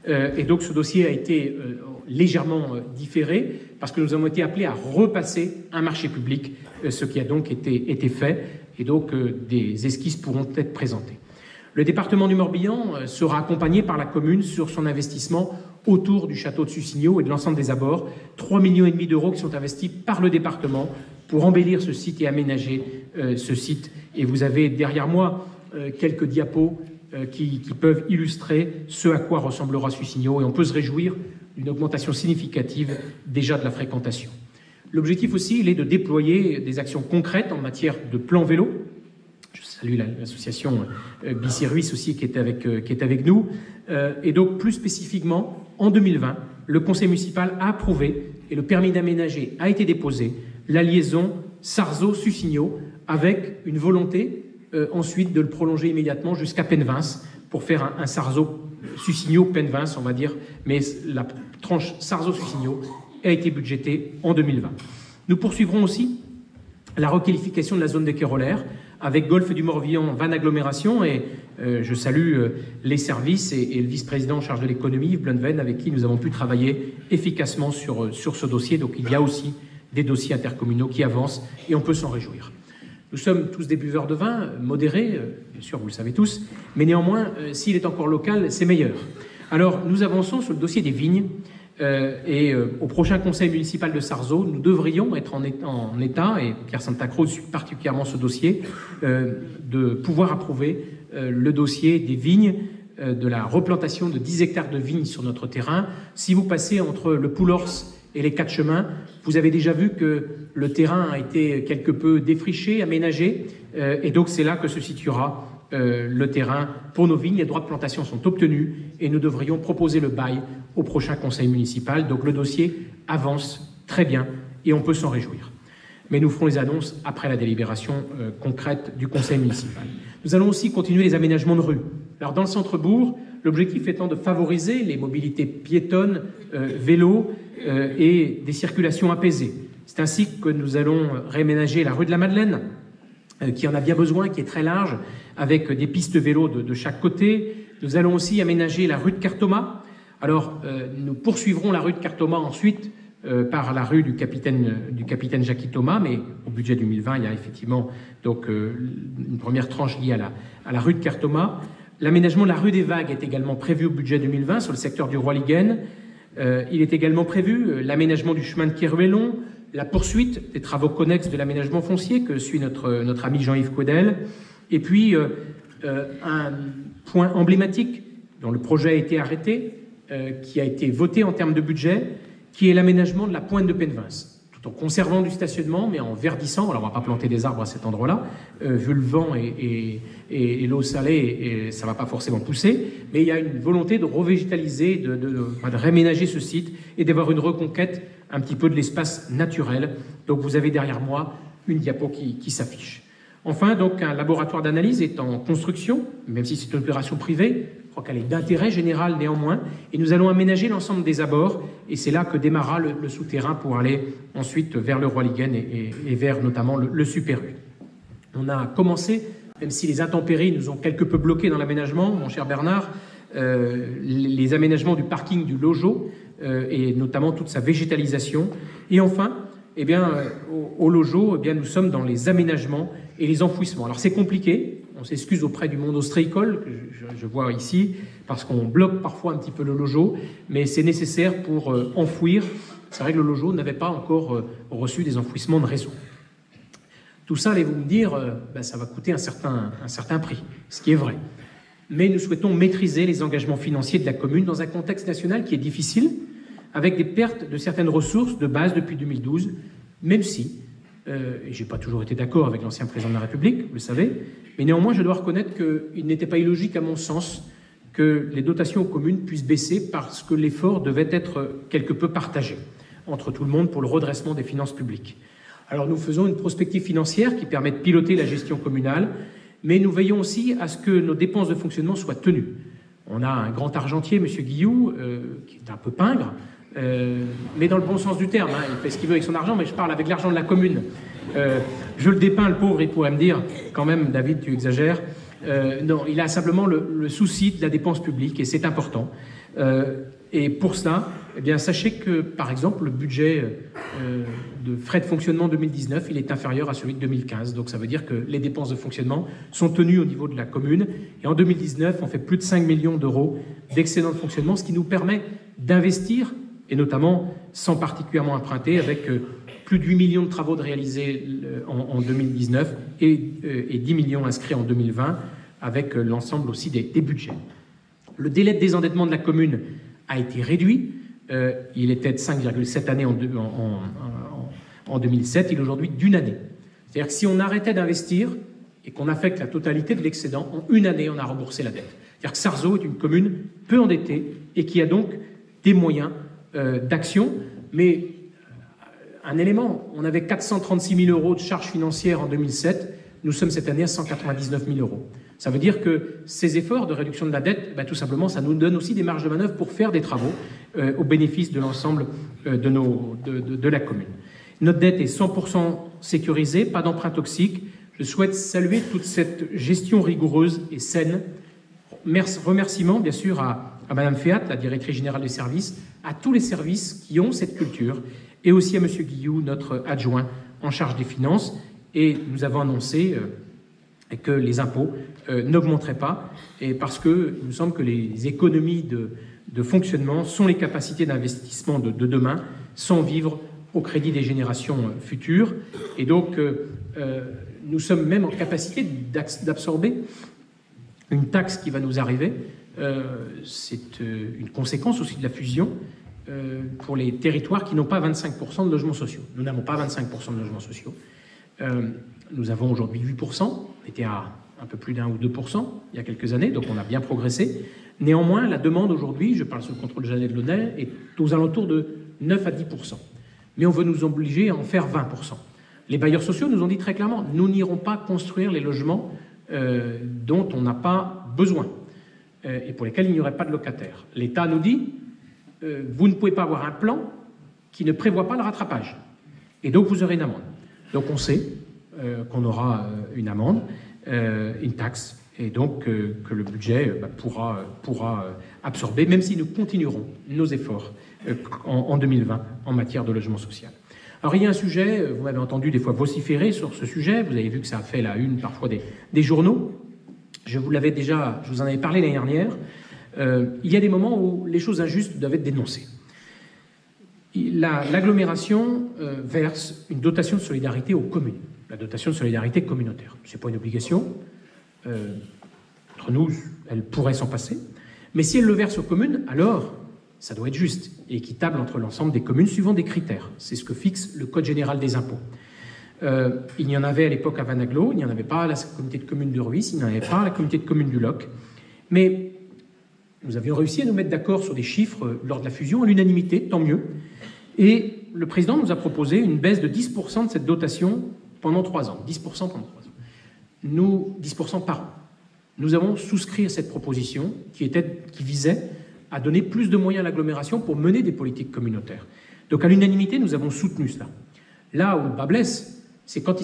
Euh, et donc ce dossier a été euh, légèrement euh, différé parce que nous avons été appelés à repasser un marché public, euh, ce qui a donc été, été fait, et donc euh, des esquisses pourront être présentées. Le département du Morbihan euh, sera accompagné par la commune sur son investissement autour du château de Sussigno et de l'ensemble des abords, trois millions et demi d'euros qui sont investis par le département pour embellir ce site et aménager euh, ce site. Et vous avez derrière moi euh, quelques diapos euh, qui, qui peuvent illustrer ce à quoi ressemblera Sussigno, et on peut se réjouir d'une augmentation significative déjà de la fréquentation. L'objectif aussi, il est de déployer des actions concrètes en matière de plan vélo. Je salue l'association euh, Bicirruis aussi qui est avec, euh, qui est avec nous. Euh, et donc plus spécifiquement, en deux mille vingt, le conseil municipal a approuvé et le permis d'aménager a été déposé la liaison Sarzeau-Sussigno avec une volonté euh, ensuite de le prolonger immédiatement jusqu'à Penvins pour faire un, un Sarzeau-Sussigno-Penvins, on va dire, mais la tranche Sarzeau-Sussigno a été budgétée en deux mille vingt. Nous poursuivrons aussi la requalification de la zone de Kérolaire avec Golfe du Morbihan, Van Agglomération, et euh, je salue euh, les services et, et le vice-président en charge de l'économie, Yves Blunven, avec qui nous avons pu travailler efficacement sur, sur ce dossier. Donc il y a aussi des dossiers intercommunaux qui avancent et on peut s'en réjouir. Nous sommes tous des buveurs de vin, modérés, euh, bien sûr vous le savez tous, mais néanmoins, euh, s'il est encore local, c'est meilleur. Alors nous avançons sur le dossier des vignes. Euh, et euh, au prochain conseil municipal de Sarzeau, nous devrions être en, état, en état, et Pierre Santa Cruz suit particulièrement ce dossier, euh, de pouvoir approuver euh, le dossier des vignes, euh, de la replantation de dix hectares de vignes sur notre terrain. Si vous passez entre le Poulors et les Quatre Chemins, vous avez déjà vu que le terrain a été quelque peu défriché, aménagé, euh, et donc c'est là que se situera Euh, le terrain pour nos vignes. Les droits de plantation sont obtenus et nous devrions proposer le bail au prochain conseil municipal. Donc le dossier avance très bien et on peut s'en réjouir. Mais nous ferons les annonces après la délibération euh, concrète du conseil municipal. Nous allons aussi continuer les aménagements de rues. Alors dans le centre-bourg, l'objectif étant de favoriser les mobilités piétonnes, euh, vélos euh, et des circulations apaisées. C'est ainsi que nous allons réaménager la rue de la Madeleine, euh, qui en a bien besoin, qui est très large, avec des pistes vélos de, de chaque côté. Nous allons aussi aménager la rue de Cartoma. Alors, euh, nous poursuivrons la rue de Cartoma ensuite euh, par la rue du capitaine, du capitaine Jackie Thomas, mais au budget deux mille vingt, il y a effectivement donc, euh, une première tranche liée à la, à la rue de Cartoma. L'aménagement de la rue des Vagues est également prévu au budget deux mille vingt sur le secteur du Roi-Liguen. Euh, il est également prévu euh, l'aménagement du chemin de Keruelon, la poursuite des travaux connexes de l'aménagement foncier que suit notre, notre ami Jean-Yves Caudel. Et puis, euh, euh, un point emblématique dont le projet a été arrêté, euh, qui a été voté en termes de budget, qui est l'aménagement de la pointe de Penvins, tout en conservant du stationnement, mais en verdissant. Alors, on ne va pas planter des arbres à cet endroit-là, euh, vu le vent et, et, et, et l'eau salée, et ça ne va pas forcément pousser, mais il y a une volonté de revégétaliser, de, de, de, de réaménager ce site et d'avoir une reconquête un petit peu de l'espace naturel. Donc, vous avez derrière moi une diapo qui, qui s'affiche. Enfin, donc, un laboratoire d'analyse est en construction, même si c'est une opération privée. Je crois qu'elle est d'intérêt général néanmoins. Et nous allons aménager l'ensemble des abords. Et c'est là que démarrera le, le souterrain pour aller ensuite vers le Roi-Liguen et, et, et vers notamment le, le Super U. On a commencé, même si les intempéries nous ont quelque peu bloqués dans l'aménagement, mon cher Bernard, euh, les, les aménagements du parking du Lojo euh, et notamment toute sa végétalisation. Et enfin, eh bien, euh, au, au Lojo, eh bien, nous sommes dans les aménagements et les enfouissements. Alors c'est compliqué, on s'excuse auprès du monde ostréicole, que je, je, je vois ici, parce qu'on bloque parfois un petit peu le Lojo, mais c'est nécessaire pour euh, enfouir. C'est vrai que le Lojo n'avait pas encore euh, reçu des enfouissements de réseau. Tout ça, allez-vous me dire, euh, ben, ça va coûter un certain, un certain prix, ce qui est vrai. Mais nous souhaitons maîtriser les engagements financiers de la commune dans un contexte national qui est difficile, avec des pertes de certaines ressources de base depuis deux mille douze, même si, euh, et je n'ai pas toujours été d'accord avec l'ancien président de la République, vous le savez, mais néanmoins je dois reconnaître qu'il n'était pas illogique à mon sens que les dotations aux communes puissent baisser parce que l'effort devait être quelque peu partagé entre tout le monde pour le redressement des finances publiques. Alors nous faisons une prospective financière qui permet de piloter la gestion communale, mais nous veillons aussi à ce que nos dépenses de fonctionnement soient tenues. On a un grand argentier, M. Guillou, euh, qui est un peu pingre, Euh, mais dans le bon sens du terme, hein, il fait ce qu'il veut avec son argent, mais je parle avec l'argent de la commune. Euh, je le dépeins, le pauvre, il pourrait me dire, quand même, David, tu exagères. Euh, non, il a simplement le, le souci de la dépense publique, et c'est important. Euh, et pour cela, eh bien, sachez que, par exemple, le budget euh, de frais de fonctionnement deux mille dix-neuf, il est inférieur à celui de deux mille quinze. Donc ça veut dire que les dépenses de fonctionnement sont tenues au niveau de la commune. Et en deux mille dix-neuf, on fait plus de cinq millions d'euros d'excédent de fonctionnement, ce qui nous permet d'investir, et notamment sans particulièrement emprunter, avec euh, plus de huit millions de travaux de réalisés en, en deux mille dix-neuf et, euh, et dix millions inscrits en deux mille vingt, avec euh, l'ensemble aussi des, des budgets. Le délai de désendettement de la commune a été réduit. Euh, il était de cinq virgule sept années en, deux, en, en, en deux mille sept, il est aujourd'hui d'une année. C'est-à-dire que si on arrêtait d'investir et qu'on affecte la totalité de l'excédent, en une année, on a remboursé la dette. C'est-à-dire que Sarzeau est une commune peu endettée et qui a donc des moyens euh, d'action. Mais euh, un élément, on avait quatre cent trente-six mille euros de charges financières en deux mille sept, nous sommes cette année à cent quatre-vingt-dix-neuf mille euros. Ça veut dire que ces efforts de réduction de la dette, ben, tout simplement, ça nous donne aussi des marges de manœuvre pour faire des travaux euh, au bénéfice de l'ensemble euh, de, nos, de, de, de la commune. Notre dette est cent pour cent sécurisée, pas d'emprunt toxique. Je souhaite saluer toute cette gestion rigoureuse et saine. Merci, remerciements, bien sûr, à, à Madame Féat, la directrice générale des services, à tous les services qui ont cette culture, et aussi à Monsieur Guillou, notre adjoint en charge des finances. Et nous avons annoncé euh, et que les impôts euh, n'augmenteraient pas, et parce que il me semble que les économies de, de fonctionnement sont les capacités d'investissement de, de demain, sans vivre au crédit des générations futures. Et donc, euh, euh, nous sommes même en capacité d'absorber une taxe qui va nous arriver. Euh, C'est euh, une conséquence aussi de la fusion euh, pour les territoires qui n'ont pas vingt-cinq pour cent de logements sociaux. Nous n'avons pas vingt-cinq pour cent de logements sociaux. Euh, nous avons aujourd'hui huit pour cent, on était à un peu plus d'un ou deux pour cent il y a quelques années, donc on a bien progressé. Néanmoins, la demande aujourd'hui, je parle sous le contrôle de Jeannette Launay, est aux alentours de neuf à dix pour cent. Mais on veut nous obliger à en faire vingt pour cent. Les bailleurs sociaux nous ont dit très clairement, nous n'irons pas construire les logements euh, dont on n'a pas besoin euh, et pour lesquels il n'y aurait pas de locataires. L'État nous dit, euh, vous ne pouvez pas avoir un plan qui ne prévoit pas le rattrapage. Et donc vous aurez une amende. Donc on sait euh, qu'on aura euh, une amende, euh, une taxe, et donc euh, que le budget euh, bah, pourra, euh, pourra euh, absorber, même si nous continuerons nos efforts euh, en, en deux mille vingt en matière de logement social. Alors il y a un sujet, vous m'avez entendu des fois vociférer sur ce sujet, vous avez vu que ça a fait la une parfois des, des journaux, je vous l'avais déjà, je vous en avais parlé l'année dernière, euh, il y a des moments où les choses injustes doivent être dénoncées. L'agglomération la, euh, verse une dotation de solidarité aux communes, la dotation de solidarité communautaire. Ce n'est pas une obligation, euh, entre nous, elle pourrait s'en passer, mais si elle le verse aux communes, alors ça doit être juste et équitable entre l'ensemble des communes suivant des critères. C'est ce que fixe le Code général des impôts. Euh, il y en avait à l'époque à Vanaglo, il n'y en avait pas à la communauté de communes du Ruisse, il n'y en avait pas à la communauté de communes du Loc, mais nous avions réussi à nous mettre d'accord sur des chiffres lors de la fusion à l'unanimité, tant mieux. Et le président nous a proposé une baisse de dix pour cent de cette dotation pendant trois ans. dix pour cent pendant trois ans. Nous, dix pour cent par an. Nous avons souscrit à cette proposition qui, était, qui visait à donner plus de moyens à l'agglomération pour mener des politiques communautaires. Donc à l'unanimité, nous avons soutenu cela. Là où le bas blesse, c'est quand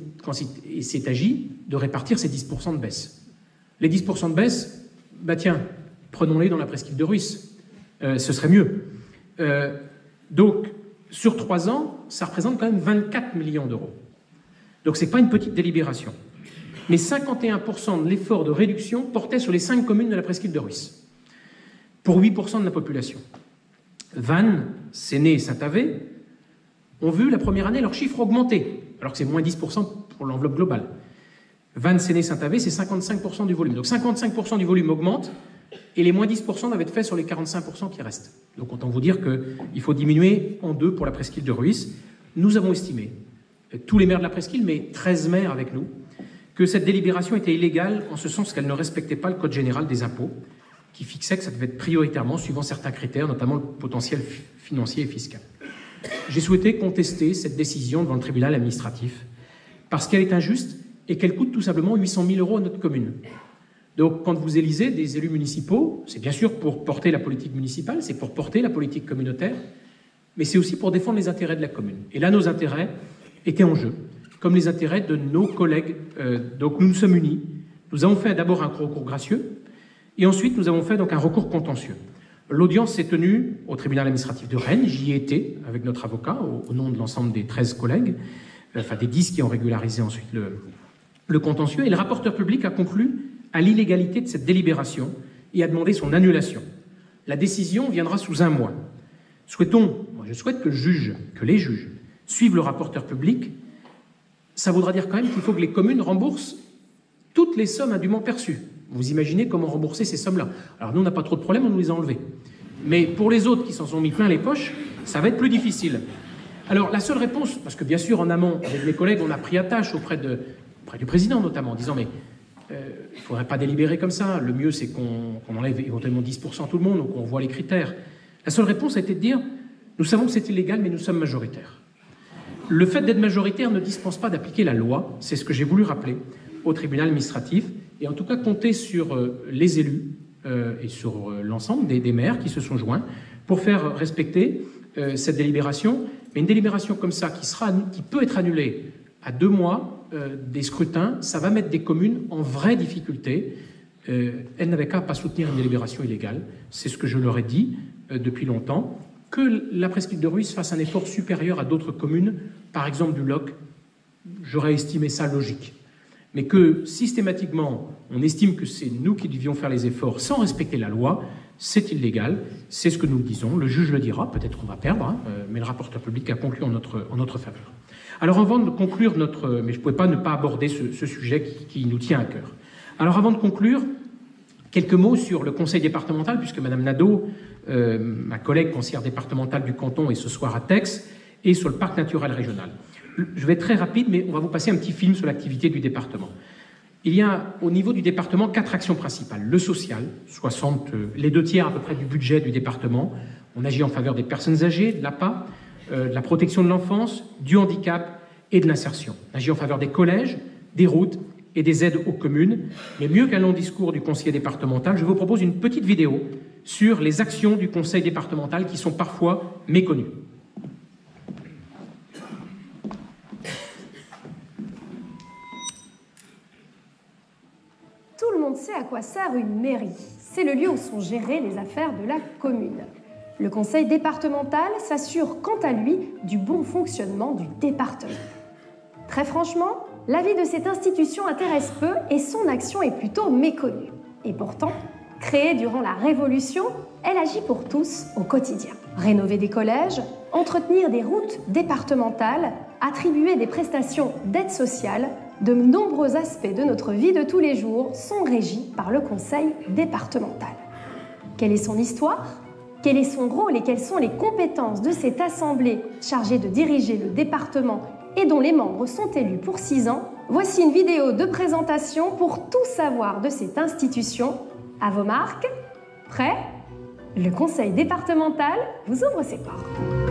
il s'est agi de répartir ces dix pour cent de baisse. Les dix pour cent de baisse, bah tiens, prenons-les dans la presqu'île de Ruisse. Euh, ce serait mieux. Euh, Donc, sur trois ans, ça représente quand même vingt-quatre millions d'euros. Donc, ce n'est pas une petite délibération. Mais cinquante et un pour cent de l'effort de réduction portait sur les cinq communes de la presqu'île de Ruisse, pour huit pour cent de la population. Vannes, Séné et Saint-Avé ont vu la première année leurs chiffres augmenter, alors que c'est moins dix pour cent pour l'enveloppe globale. Vannes, Séné, Saint-Avé, c'est cinquante-cinq pour cent du volume. Donc, cinquante-cinq pour cent du volume augmente, et les moins dix pour cent doivent être faits sur les quarante-cinq pour cent qui restent. Donc autant vous dire qu'il faut diminuer en deux pour la presqu'île de Ruisse. Nous avons estimé, tous les maires de la presqu'île, mais treize maires avec nous, que cette délibération était illégale en ce sens qu'elle ne respectait pas le Code général des impôts, qui fixait que ça devait être prioritairement suivant certains critères, notamment le potentiel financier et fiscal. J'ai souhaité contester cette décision devant le tribunal administratif parce qu'elle est injuste et qu'elle coûte tout simplement huit cent mille euros à notre commune. Donc, quand vous élisez des élus municipaux, c'est bien sûr pour porter la politique municipale, c'est pour porter la politique communautaire, mais c'est aussi pour défendre les intérêts de la commune. Et là, nos intérêts étaient en jeu, comme les intérêts de nos collègues. Euh, donc, nous nous sommes unis. Nous avons fait d'abord un recours gracieux, et ensuite, nous avons fait donc un recours contentieux. L'audience s'est tenue au tribunal administratif de Rennes, j'y ai été avec notre avocat, au, au nom de l'ensemble des treize collègues, enfin des dix qui ont régularisé ensuite le, le contentieux, et le rapporteur public a conclu à l'illégalité de cette délibération et a demandé son annulation. La décision viendra sous un mois. Souhaitons, moi je souhaite que le juge, que les juges suivent le rapporteur public. Ça voudra dire quand même qu'il faut que les communes remboursent toutes les sommes indûment perçues. Vous imaginez comment rembourser ces sommes-là. Alors nous, on n'a pas trop de problème, on nous les a enlevées. Mais pour les autres qui s'en sont mis plein les poches, ça va être plus difficile. Alors la seule réponse, parce que bien sûr en amont, avec mes collègues, on a pris attache auprès, de, auprès du président notamment, en disant mais euh, il ne faudrait pas délibérer comme ça, le mieux c'est qu'on qu'on enlève éventuellement dix pour cent à tout le monde, ou qu'on voit les critères. La seule réponse a été de dire, nous savons que c'est illégal, mais nous sommes majoritaires. Le fait d'être majoritaire ne dispense pas d'appliquer la loi, c'est ce que j'ai voulu rappeler au tribunal administratif, et en tout cas compter sur euh, les élus euh, et sur euh, l'ensemble des, des maires qui se sont joints pour faire respecter euh, cette délibération. Mais une délibération comme ça, qui, sera, qui peut être annulée à deux mois euh, des scrutins, ça va mettre des communes en vraie difficulté. Euh, elles n'avaient qu'à pas soutenir une délibération illégale, c'est ce que je leur ai dit euh, depuis longtemps. Que la presqu'île de Rhuys fasse un effort supérieur à d'autres communes, par exemple du Loc, j'aurais estimé ça logique. Mais que systématiquement, on estime que c'est nous qui devions faire les efforts sans respecter la loi, c'est illégal, c'est ce que nous disons, le juge le dira, peut-être qu'on va perdre, hein, mais le rapporteur public a conclu en notre, en notre faveur. Alors avant de conclure notre... Mais je ne pouvais pas ne pas aborder ce, ce sujet qui, qui nous tient à cœur. Alors avant de conclure, quelques mots sur le conseil départemental, puisque Madame Nadeau, euh, ma collègue conseillère départementale du canton, est ce soir à Tex, et sur le parc naturel régional. Je vais être très rapide, mais on va vous passer un petit film sur l'activité du département. Il y a au niveau du département quatre actions principales. Le social, soixante, euh, les deux tiers à peu près du budget du département. On agit en faveur des personnes âgées, de l'A P A, euh, de la protection de l'enfance, du handicap et de l'insertion. On agit en faveur des collèges, des routes et des aides aux communes. Mais mieux qu'un long discours du conseiller départemental, je vous propose une petite vidéo sur les actions du conseil départemental qui sont parfois méconnues. Tout le monde sait à quoi sert une mairie. C'est le lieu où sont gérées les affaires de la commune. Le conseil départemental s'assure quant à lui du bon fonctionnement du département. Très franchement, la vie de cette institution intéresse peu et son action est plutôt méconnue. Et pourtant, créée durant la Révolution, elle agit pour tous au quotidien. Rénover des collèges, entretenir des routes départementales, attribuer des prestations d'aide sociale, de nombreux aspects de notre vie de tous les jours sont régis par le conseil départemental. Quelle est son histoire ? Quel est son rôle et quelles sont les compétences de cette assemblée chargée de diriger le département et dont les membres sont élus pour six ans? Voici une vidéo de présentation pour tout savoir de cette institution. À vos marques, prêts? Le conseil départemental vous ouvre ses portes.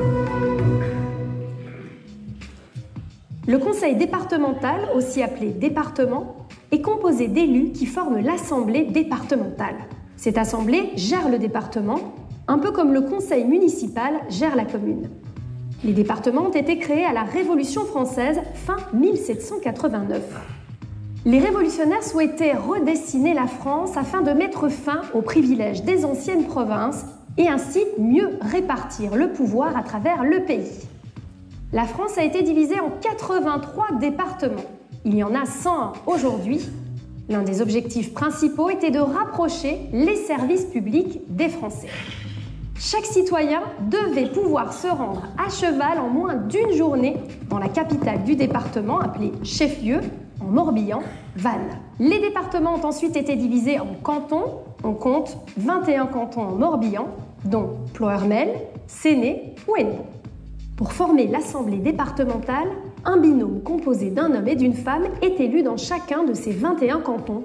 Le conseil départemental, aussi appelé département, est composé d'élus qui forment l'assemblée départementale. Cette assemblée gère le département, un peu comme le conseil municipal gère la commune. Les départements ont été créés à la Révolution française fin mille sept cent quatre-vingt-neuf. Les révolutionnaires souhaitaient redessiner la France afin de mettre fin aux privilèges des anciennes provinces et ainsi mieux répartir le pouvoir à travers le pays. La France a été divisée en quatre-vingt-trois départements. Il y en a cent un aujourd'hui. L'un des objectifs principaux était de rapprocher les services publics des Français. Chaque citoyen devait pouvoir se rendre à cheval en moins d'une journée dans la capitale du département, appelée chef-lieu, en Morbihan, Vannes. Les départements ont ensuite été divisés en cantons. On compte vingt et un cantons en Morbihan, dont Ploërmel, Séné ou Hennebont. Pour former l'assemblée départementale, un binôme composé d'un homme et d'une femme est élu dans chacun de ces vingt et un cantons,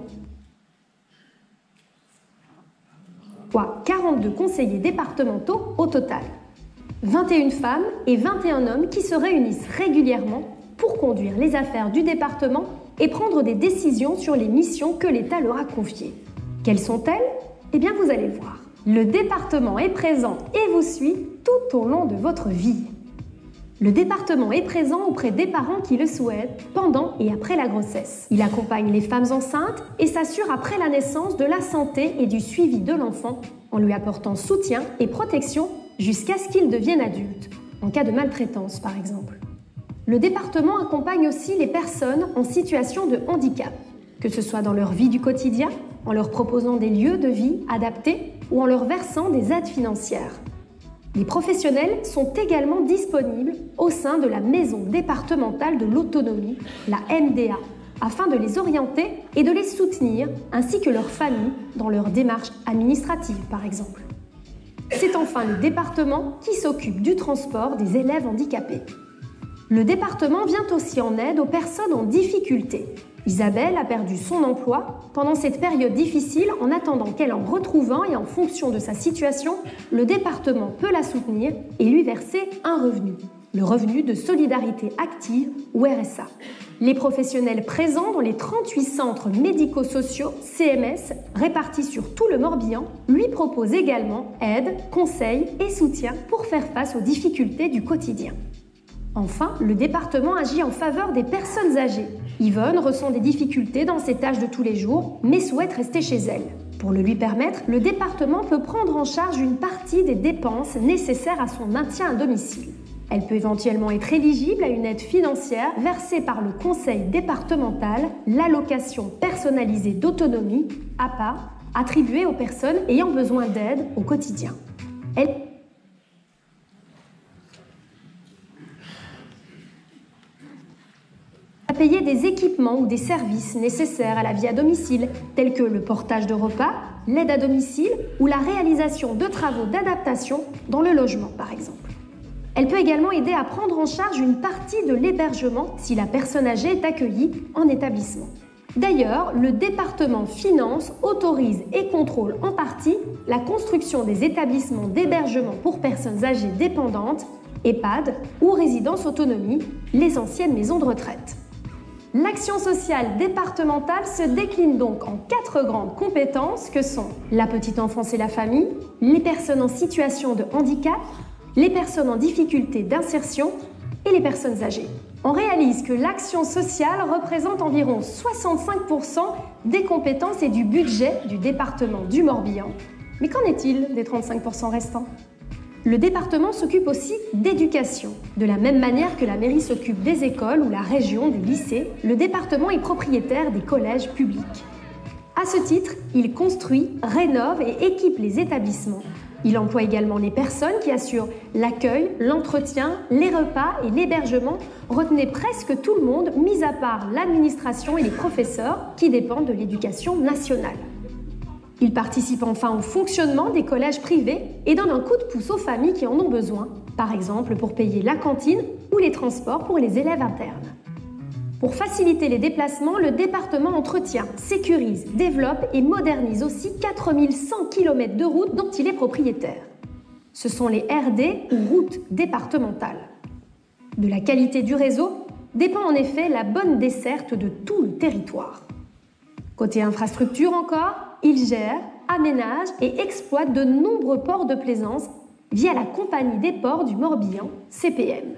soit quarante-deux conseillers départementaux au total. vingt et une femmes et vingt et un hommes qui se réunissent régulièrement pour conduire les affaires du département et prendre des décisions sur les missions que l'État leur a confiées. Quelles sont-elles? Eh bien, vous allez le voir. Le département est présent et vous suit tout au long de votre vie. Le département est présent auprès des parents qui le souhaitent pendant et après la grossesse. Il accompagne les femmes enceintes et s'assure après la naissance de la santé et du suivi de l'enfant en lui apportant soutien et protection jusqu'à ce qu'il devienne adulte, en cas de maltraitance par exemple. Le département accompagne aussi les personnes en situation de handicap, que ce soit dans leur vie du quotidien, en leur proposant des lieux de vie adaptés ou en leur versant des aides financières. Les professionnels sont également disponibles au sein de la Maison départementale de l'autonomie, la M D A, afin de les orienter et de les soutenir, ainsi que leurs familles, dans leurs démarches administratives par exemple. C'est enfin le département qui s'occupe du transport des élèves handicapés. Le département vient aussi en aide aux personnes en difficulté. Isabelle a perdu son emploi pendant cette période difficile. En attendant qu'elle en retrouve un et en fonction de sa situation, le département peut la soutenir et lui verser un revenu, le revenu de solidarité active ou R S A. Les professionnels présents dans les trente-huit centres médico-sociaux C M S répartis sur tout le Morbihan lui proposent également aide, conseils et soutien pour faire face aux difficultés du quotidien. Enfin, le département agit en faveur des personnes âgées. Yvonne ressent des difficultés dans ses tâches de tous les jours, mais souhaite rester chez elle. Pour le lui permettre, le département peut prendre en charge une partie des dépenses nécessaires à son maintien à domicile. Elle peut éventuellement être éligible à une aide financière versée par le conseil départemental, l'allocation personnalisée d'autonomie, A P A, attribuée aux personnes ayant besoin d'aide au quotidien. Elle à payer des équipements ou des services nécessaires à la vie à domicile, tels que le portage de repas, l'aide à domicile ou la réalisation de travaux d'adaptation dans le logement, par exemple. Elle peut également aider à prendre en charge une partie de l'hébergement si la personne âgée est accueillie en établissement. D'ailleurs, le département finance, autorise et contrôle en partie la construction des établissements d'hébergement pour personnes âgées dépendantes, EHPAD ou résidences autonomie, les anciennes maisons de retraite. L'action sociale départementale se décline donc en quatre grandes compétences que sont la petite enfance et la famille, les personnes en situation de handicap, les personnes en difficulté d'insertion et les personnes âgées. On réalise que l'action sociale représente environ soixante-cinq pour cent des compétences et du budget du département du Morbihan. Mais qu'en est-il des trente-cinq pour cent restants ? Le département s'occupe aussi d'éducation. De la même manière que la mairie s'occupe des écoles ou la région des lycées, le département est propriétaire des collèges publics. À ce titre, il construit, rénove et équipe les établissements. Il emploie également les personnes qui assurent l'accueil, l'entretien, les repas et l'hébergement. Retenez presque tout le monde, mis à part l'administration et les professeurs qui dépendent de l'éducation nationale. Il participe enfin au fonctionnement des collèges privés et donne un coup de pouce aux familles qui en ont besoin, par exemple pour payer la cantine ou les transports pour les élèves internes. Pour faciliter les déplacements, le département entretient, sécurise, développe et modernise aussi quatre mille cent kilomètres de routes dont il est propriétaire. Ce sont les R D ou routes départementales. De la qualité du réseau dépend en effet la bonne desserte de tout le territoire. Côté infrastructure encore, il gère, aménage et exploite de nombreux ports de plaisance via la Compagnie des ports du Morbihan, C P M.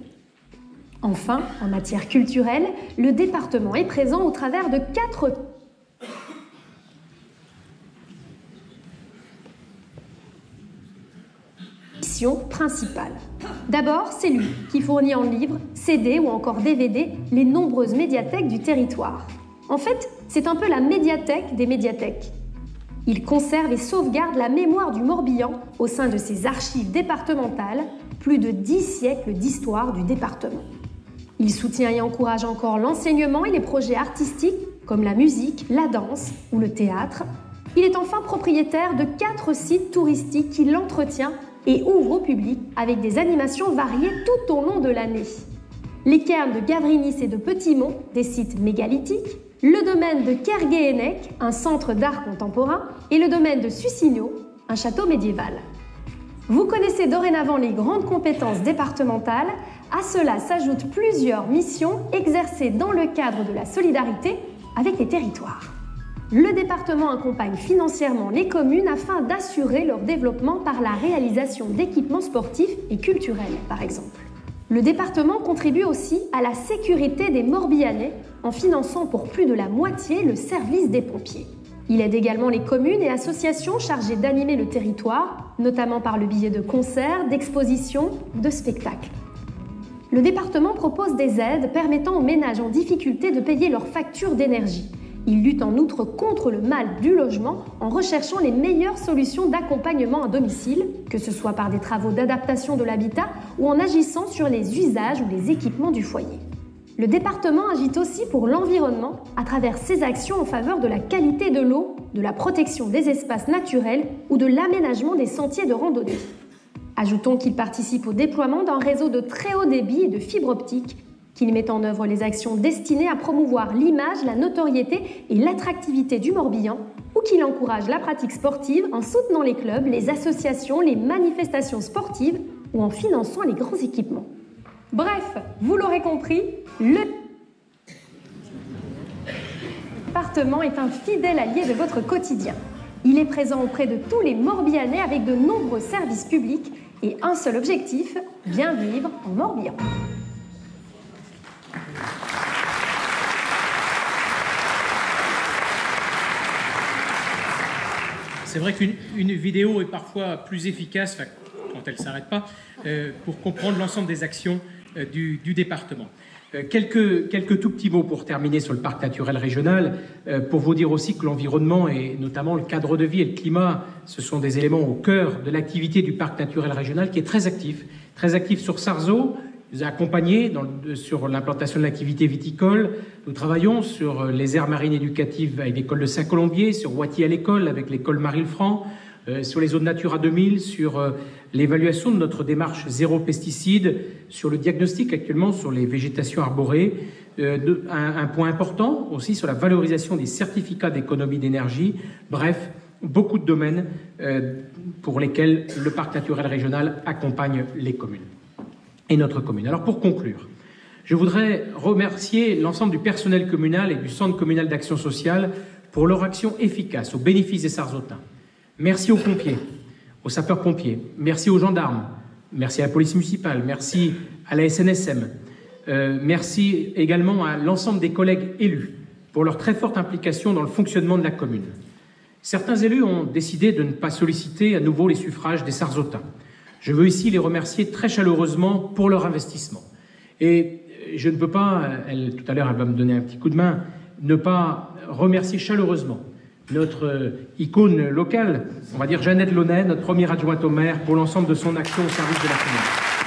Enfin, en matière culturelle, le département est présent au travers de quatre missions principales. D'abord, c'est lui qui fournit en livres, C D ou encore D V D les nombreuses médiathèques du territoire. En fait, c'est un peu la médiathèque des médiathèques. Il conserve et sauvegarde la mémoire du Morbihan au sein de ses archives départementales, plus de dix siècles d'histoire du département. Il soutient et encourage encore l'enseignement et les projets artistiques comme la musique, la danse ou le théâtre. Il est enfin propriétaire de quatre sites touristiques qu'il entretient et ouvre au public avec des animations variées tout au long de l'année. Les cairns de Gavrinis et de Petit-Mont, des sites mégalithiques, le domaine de Kerguéhennec, un centre d'art contemporain, et le domaine de Sucigno, un château médiéval. Vous connaissez dorénavant les grandes compétences départementales. À cela s'ajoutent plusieurs missions exercées dans le cadre de la solidarité avec les territoires. Le département accompagne financièrement les communes afin d'assurer leur développement par la réalisation d'équipements sportifs et culturels, par exemple. Le département contribue aussi à la sécurité des Morbihanais en finançant pour plus de la moitié le service des pompiers. Il aide également les communes et associations chargées d'animer le territoire, notamment par le biais de concerts, d'expositions ou de spectacles. Le département propose des aides permettant aux ménages en difficulté de payer leurs factures d'énergie. Il lutte en outre contre le mal du logement en recherchant les meilleures solutions d'accompagnement à domicile, que ce soit par des travaux d'adaptation de l'habitat ou en agissant sur les usages ou les équipements du foyer. Le département agit aussi pour l'environnement à travers ses actions en faveur de la qualité de l'eau, de la protection des espaces naturels ou de l'aménagement des sentiers de randonnée. Ajoutons qu'il participe au déploiement d'un réseau de très haut débit et de fibre optique, qu'il met en œuvre les actions destinées à promouvoir l'image, la notoriété et l'attractivité du Morbihan, ou qu'il encourage la pratique sportive en soutenant les clubs, les associations, les manifestations sportives ou en finançant les grands équipements. Bref, vous l'aurez compris, le département est un fidèle allié de votre quotidien. Il est présent auprès de tous les Morbihanais avec de nombreux services publics et un seul objectif, bien vivre en Morbihan. C'est vrai qu'une une vidéo est parfois plus efficace, enfin, quand elle ne s'arrête pas, euh, pour comprendre l'ensemble des actions euh, du, du département. Euh, quelques, quelques tout petits mots pour terminer sur le parc naturel régional, euh, pour vous dire aussi que l'environnement et notamment le cadre de vie et le climat, ce sont des éléments au cœur de l'activité du parc naturel régional qui est très actif, très actif sur Sarzeau. Nous a accompagnés dans le, sur l'implantation de l'activité viticole. Nous travaillons sur les aires marines éducatives avec l'école de Saint-Colombier, sur Wattier à l'école avec l'école Marie-Lefranc, euh, sur les zones Natura deux mille, sur euh, l'évaluation de notre démarche zéro pesticide, sur le diagnostic actuellement sur les végétations arborées. Euh, de, un, un point important aussi sur la valorisation des certificats d'économie d'énergie. Bref, beaucoup de domaines euh, pour lesquels le parc naturel régional accompagne les communes et notre commune. Alors pour conclure, je voudrais remercier l'ensemble du personnel communal et du Centre communal d'action sociale pour leur action efficace au bénéfice des Sarzeautains. Merci aux pompiers, aux sapeurs-pompiers, merci aux gendarmes, merci à la police municipale, merci à la S N S M, euh, merci également à l'ensemble des collègues élus pour leur très forte implication dans le fonctionnement de la commune. Certains élus ont décidé de ne pas solliciter à nouveau les suffrages des Sarzeautains. Je veux ici les remercier très chaleureusement pour leur investissement. Et je ne peux pas, elle, tout à l'heure elle va me donner un petit coup de main, ne pas remercier chaleureusement notre icône locale, on va dire Jeannette Launay, notre première adjointe au maire, pour l'ensemble de son action au service de la commune.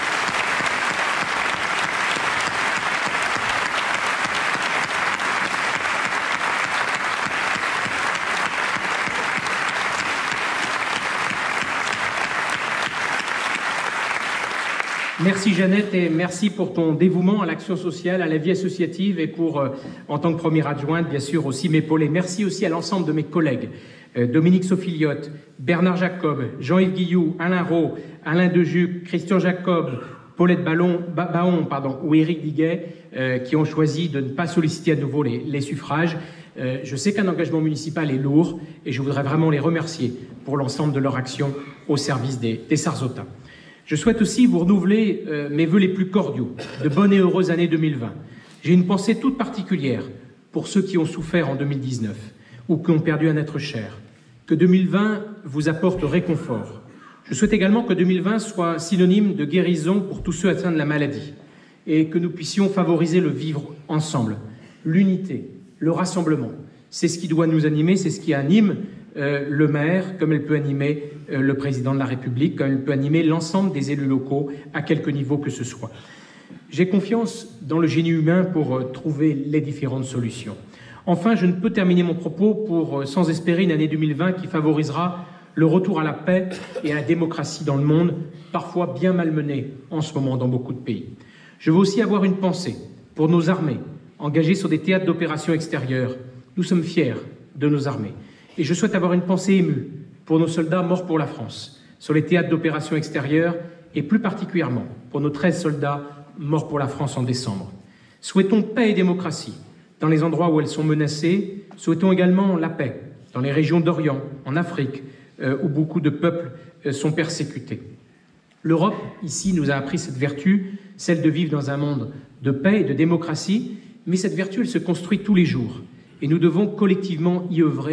Merci Jeannette et merci pour ton dévouement à l'action sociale, à la vie associative et pour, euh, en tant que première adjointe, bien sûr, aussi m'épauler. Merci aussi à l'ensemble de mes collègues, euh, Dominique Sofiliotte, Bernard Jacob, Jean-Yves Guilloux, Alain Rault, Alain Dejuc, Christian Jacob, Paulette Ballon, ba Baon pardon, ou Éric Diguet, euh, qui ont choisi de ne pas solliciter à nouveau les, les suffrages. Euh, je sais qu'un engagement municipal est lourd et je voudrais vraiment les remercier pour l'ensemble de leur action au service des, des Sarzeautains. Je souhaite aussi vous renouveler euh, mes vœux les plus cordiaux de bonne et heureuse année deux mille vingt. J'ai une pensée toute particulière pour ceux qui ont souffert en deux mille dix-neuf ou qui ont perdu un être cher. Que deux mille vingt vous apporte réconfort. Je souhaite également que deux mille vingt soit synonyme de guérison pour tous ceux atteints de la maladie et que nous puissions favoriser le vivre ensemble, l'unité, le rassemblement. C'est ce qui doit nous animer, c'est ce qui anime euh, le maire, comme elle peut animer euh, le président de la République, comme elle peut animer l'ensemble des élus locaux, à quelque niveau que ce soit. J'ai confiance dans le génie humain pour euh, trouver les différentes solutions. Enfin, je ne peux terminer mon propos pour, euh, sans espérer une année deux mille vingt qui favorisera le retour à la paix et à la démocratie dans le monde, parfois bien malmenée en ce moment dans beaucoup de pays. Je veux aussi avoir une pensée pour nos armées, engagées sur des théâtres d'opérations extérieures. Nous sommes fiers de nos armées. Et je souhaite avoir une pensée émue pour nos soldats morts pour la France, sur les théâtres d'opérations extérieures, et plus particulièrement pour nos treize soldats morts pour la France en décembre. Souhaitons paix et démocratie dans les endroits où elles sont menacées. Souhaitons également la paix dans les régions d'Orient, en Afrique, euh, où beaucoup de peuples euh, sont persécutés. L'Europe, ici, nous a appris cette vertu, celle de vivre dans un monde de paix et de démocratie, mais cette vertu, elle se construit tous les jours. Et nous devons collectivement y œuvrer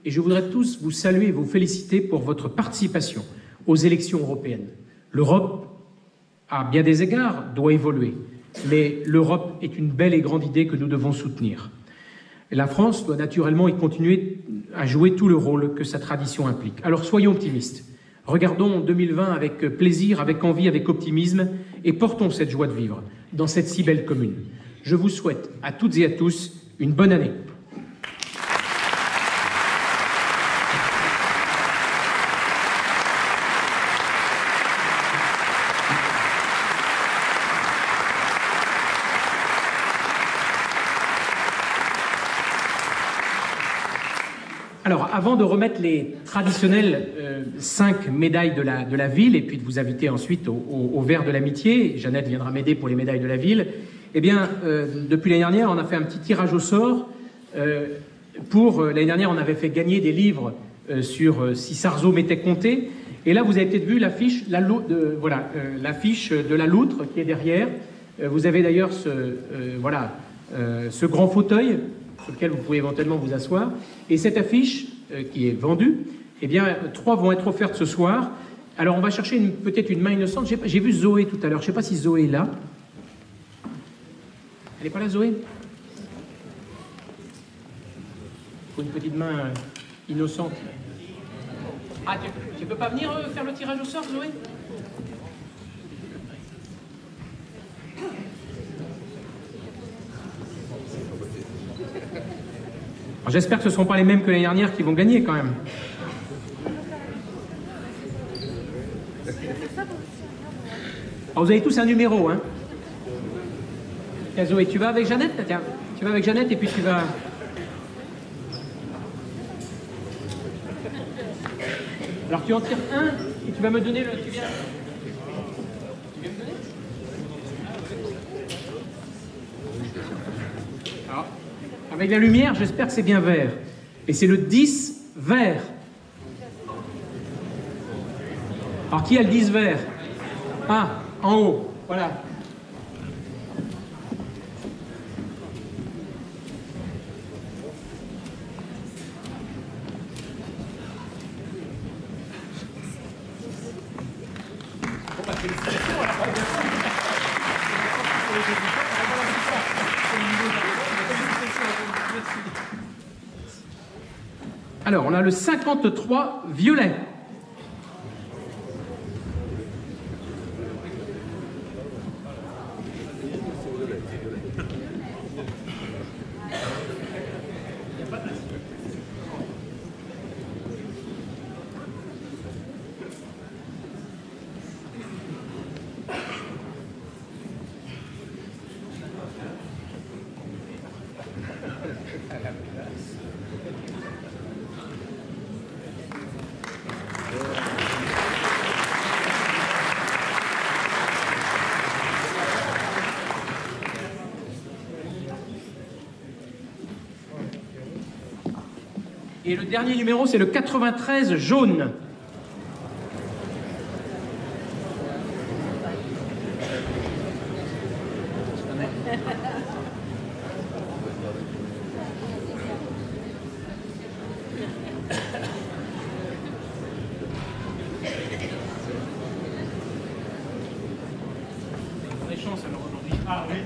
et je voudrais tous vous saluer et vous féliciter pour votre participation aux élections européennes. L'Europe, à bien des égards, doit évoluer, mais l'Europe est une belle et grande idée que nous devons soutenir. Et la France doit naturellement y continuer à jouer tout le rôle que sa tradition implique. Alors soyons optimistes. Regardons deux mille vingt avec plaisir, avec envie, avec optimisme, et portons cette joie de vivre dans cette si belle commune. Je vous souhaite à toutes et à tous une bonne année. Alors, avant de remettre les traditionnelles euh, cinq médailles de la, de la ville, et puis de vous inviter ensuite au, au, au verre de l'amitié, Jeannette viendra m'aider pour les médailles de la ville, eh bien, euh, depuis l'année dernière, on a fait un petit tirage au sort. Euh, pour euh, l'année dernière, on avait fait gagner des livres euh, sur euh, si Sarzeau m'était compté. Et là, vous avez peut-être vu l'affiche la, de, voilà, euh, l'affiche de la loutre qui est derrière. Euh, vous avez d'ailleurs ce, euh, voilà, euh, ce grand fauteuil sur lequel vous pouvez éventuellement vous asseoir. Et cette affiche euh, qui est vendue, eh bien, trois vont être offertes ce soir. Alors, on va chercher peut-être une main innocente. J'ai, j'ai vu Zoé tout à l'heure. Je ne sais pas si Zoé est là. Elle n'est pas là, Zoé? Il faut une petite main euh, innocente. Ah, tu ne peux pas venir euh, faire le tirage au sort, Zoé? J'espère que ce ne seront pas les mêmes que l'année dernière qui vont gagner quand même. Alors, vous avez tous un numéro, hein? Tiens, Zoé, tu vas avec Jeannette? Tiens, tu vas avec Jeannette et puis tu vas... Alors tu en tires un et tu vas me donner le... Tu viens... Tu viens me donner? Alors, avec la lumière, j'espère que c'est bien vert. Et c'est le dix vert. Alors qui a le dix vert? Ah, en haut, voilà. Alors, on a le cinquante-trois violet. Et le dernier numéro, c'est le quatre-vingt-treize jaune. On a des chances alors aujourd'hui. Ah oui.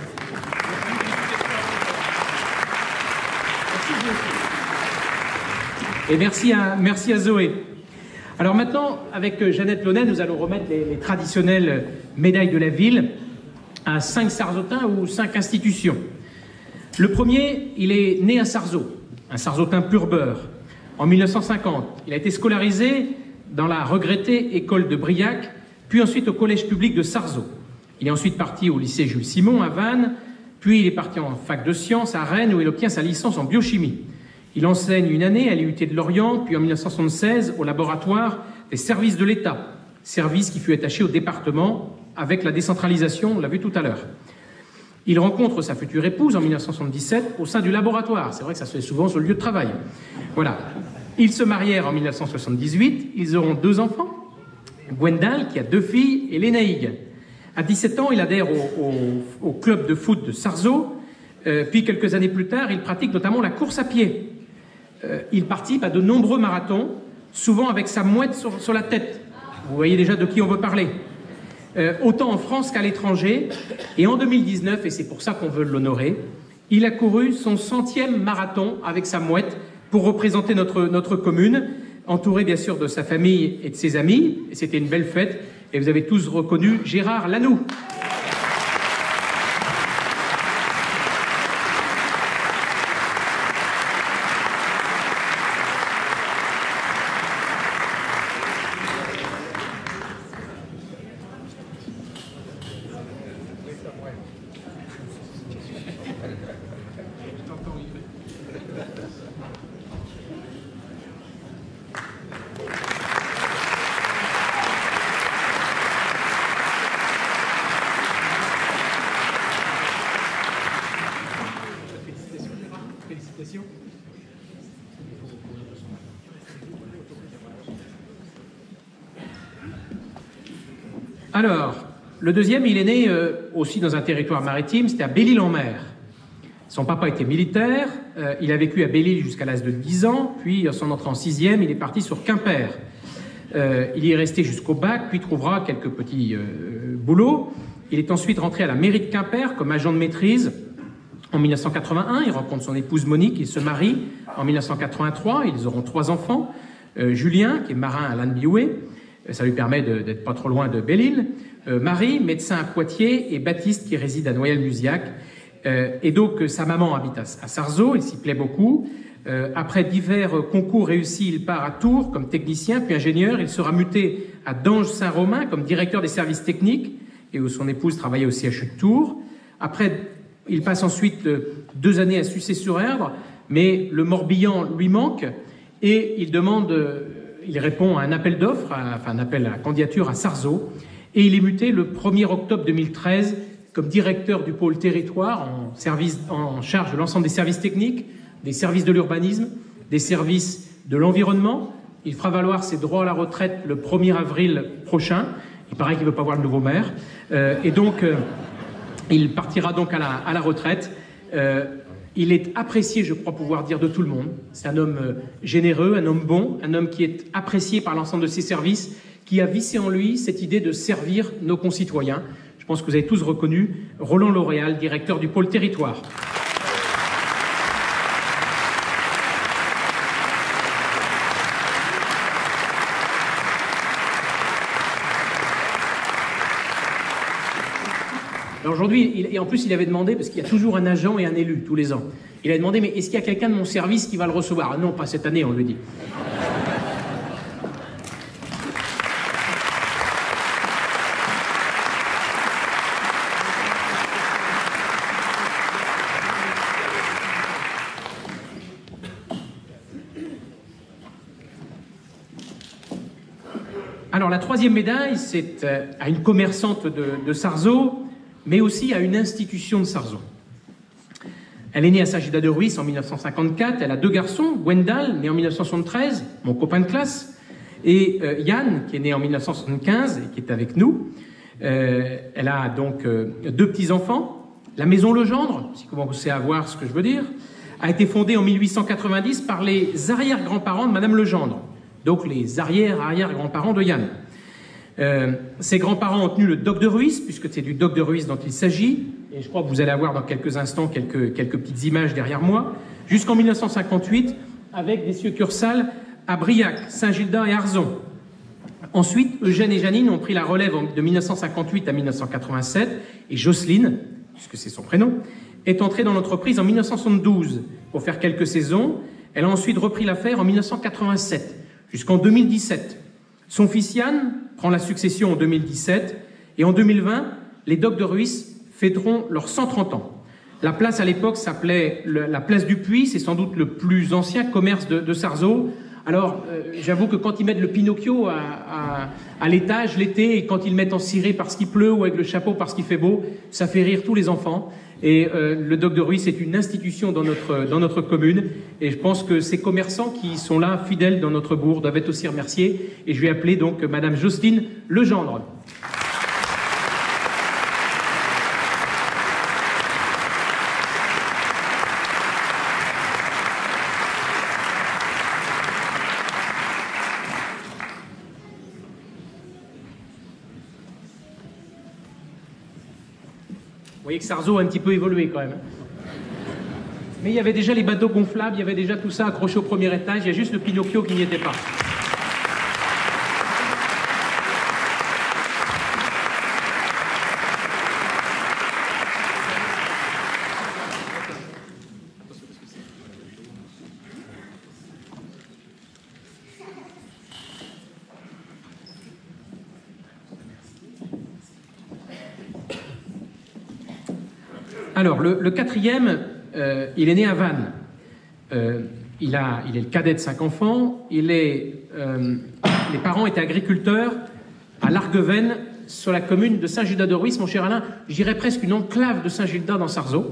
Et merci à, merci à Zoé. Alors maintenant, avec Jeannette Launay, nous allons remettre les, les traditionnelles médailles de la ville à cinq Sarzotins ou cinq institutions. Le premier, il est né à Sarzeau, un Sarzotin pur beurre, en mille neuf cent cinquante. Il a été scolarisé dans la regrettée école de Briac, puis ensuite au collège public de Sarzeau. Il est ensuite parti au lycée Jules Simon à Vannes, puis il est parti en fac de sciences à Rennes où il obtient sa licence en biochimie. Il enseigne une année à l'I U T de Lorient, puis en mille neuf cent soixante-seize au laboratoire des services de l'État, service qui fut attaché au département avec la décentralisation, on l'a vu tout à l'heure. Il rencontre sa future épouse en mille neuf cent soixante-dix-sept au sein du laboratoire. C'est vrai que ça se fait souvent sur le lieu de travail. Voilà. Ils se marièrent en mille neuf cent soixante-dix-huit. Ils auront deux enfants. Gwendal, qui a deux filles, et Lénaïgue. À dix-sept ans, il adhère au, au, au club de foot de Sarzeau. Euh, puis quelques années plus tard, il pratique notamment la course à pied. euh, il participe à de nombreux marathons, souvent avec sa mouette sur, sur la tête. Vous voyez déjà de qui on veut parler. Euh, autant en France qu'à l'étranger. Et en deux mille dix-neuf, et c'est pour ça qu'on veut l'honorer, il a couru son centième marathon avec sa mouette pour représenter notre, notre commune, entouré bien sûr de sa famille et de ses amis. Et c'était une belle fête. Et vous avez tous reconnu Gérard Lanoux. Alors, le deuxième, il est né euh, aussi dans un territoire maritime, c'était à Belle-Île-en-Mer. Son papa était militaire, euh, il a vécu à Belle-Île jusqu'à l'âge de dix ans, puis à son entrée en sixième, il est parti sur Quimper. Euh, il y est resté jusqu'au bac, puis trouvera quelques petits euh, boulots. Il est ensuite rentré à la mairie de Quimper comme agent de maîtrise en mille neuf cent quatre-vingt-un. Il rencontre son épouse Monique, il se marie en mille neuf cent quatre-vingt-trois. Ils auront trois enfants. Euh, Julien, qui est marin à l'Anne-Bioué, ça lui permet d'être pas trop loin de Belle-Île. Euh, Marie, médecin à Poitiers, et Baptiste, qui réside à Noyelles-Musiac. Euh, et donc, sa maman habite à, à Sarzeau, il s'y plaît beaucoup. Euh, après divers concours réussis, il part à Tours comme technicien, puis ingénieur. Il sera muté à Danges-Saint-Romain comme directeur des services techniques, et où son épouse travaillait au C H U de Tours. Après, il passe ensuite deux années à Sucé-sur-Erdre, mais le Morbihan lui manque, et il demande... Il répond à un appel d'offres, enfin un appel à la candidature à Sarzeau, et il est muté le premier octobre deux mille treize comme directeur du pôle territoire en, service, en charge de l'ensemble des services techniques, des services de l'urbanisme, des services de l'environnement. Il fera valoir ses droits à la retraite le premier avril prochain. Il paraît qu'il ne veut pas voir le nouveau maire. Euh, et donc, euh, il partira donc à la, à la retraite. Euh, Il est apprécié, je crois pouvoir dire, de tout le monde. C'est un homme généreux, un homme bon, un homme qui est apprécié par l'ensemble de ses services, qui a vissé en lui cette idée de servir nos concitoyens. Je pense que vous avez tous reconnu Roland L'Oréal, directeur du pôle territoire. Aujourd'hui, et en plus, il avait demandé, parce qu'il y a toujours un agent et un élu tous les ans, il a demandé, mais est-ce qu'il y a quelqu'un de mon service qui va le recevoir? Ah non, pas cette année, on lui dit. Alors, la troisième médaille, c'est à une commerçante de, de Sarzeau, mais aussi à une institution de Sarzeau. Elle est née à Saint-Gildas-de-Ruisse en mille neuf cent cinquante-quatre. Elle a deux garçons, Gwendal, né en mille neuf cent soixante-treize, mon copain de classe, et euh, Yann, qui est né en mille neuf cent soixante-quinze et qui est avec nous. Euh, elle a donc euh, deux petits-enfants. La maison Legendre, si vous commencez à voir ce que je veux dire, a été fondée en mille huit cent quatre-vingt-dix par les arrière-grands-parents de Madame Legendre, donc les arrière-arrière-grands-parents de Yann. Euh, ses grands-parents ont tenu le dock de Ruisse, puisque c'est du dock de Ruisse dont il s'agit, et je crois que vous allez avoir dans quelques instants quelques, quelques petites images derrière moi, jusqu'en mille neuf cent cinquante-huit, avec des succursales à Briac, Saint-Gildas et Arzon. Ensuite, Eugène et Janine ont pris la relève de mille neuf cent cinquante-huit à mille neuf cent quatre-vingt-sept, et Jocelyne, puisque c'est son prénom, est entrée dans l'entreprise en mille neuf cent soixante-douze pour faire quelques saisons. Elle a ensuite repris l'affaire en mille neuf cent quatre-vingt-sept, jusqu'en deux mille dix-sept. Son fils Yann prend la succession en deux mille dix-sept, et en deux mille vingt, les docks de Ruisse fêteront leurs cent trente ans. La place à l'époque s'appelait la place du Puy, c'est sans doute le plus ancien commerce de, de Sarzeau. Alors, euh, j'avoue que quand ils mettent le Pinocchio à, à, à l'étage l'été, et quand ils le mettent en ciré parce qu'il pleut ou avec le chapeau parce qu'il fait beau, ça fait rire tous les enfants. Et euh, le dock de Ruisse est une institution dans notre, dans notre commune. Et je pense que ces commerçants qui sont là, fidèles dans notre bourg, doivent être aussi remerciés. Et je vais appeler donc Madame Jocelyne Legendre. Vous voyez que Sarzeau a un petit peu évolué quand même. Mais il y avait déjà les bateaux gonflables, il y avait déjà tout ça accroché au premier étage, il y a juste le Pinocchio qui n'y était pas. Alors, le, le quatrième, euh, il est né à Vannes. Euh, il, a, il est le cadet de cinq enfants. Il est, euh, les parents étaient agriculteurs à l'Arguevenne, sur la commune de Saint-Gildas-de-Ruisse. Mon cher Alain, je dirais presque une enclave de Saint-Gildas dans Sarzeau.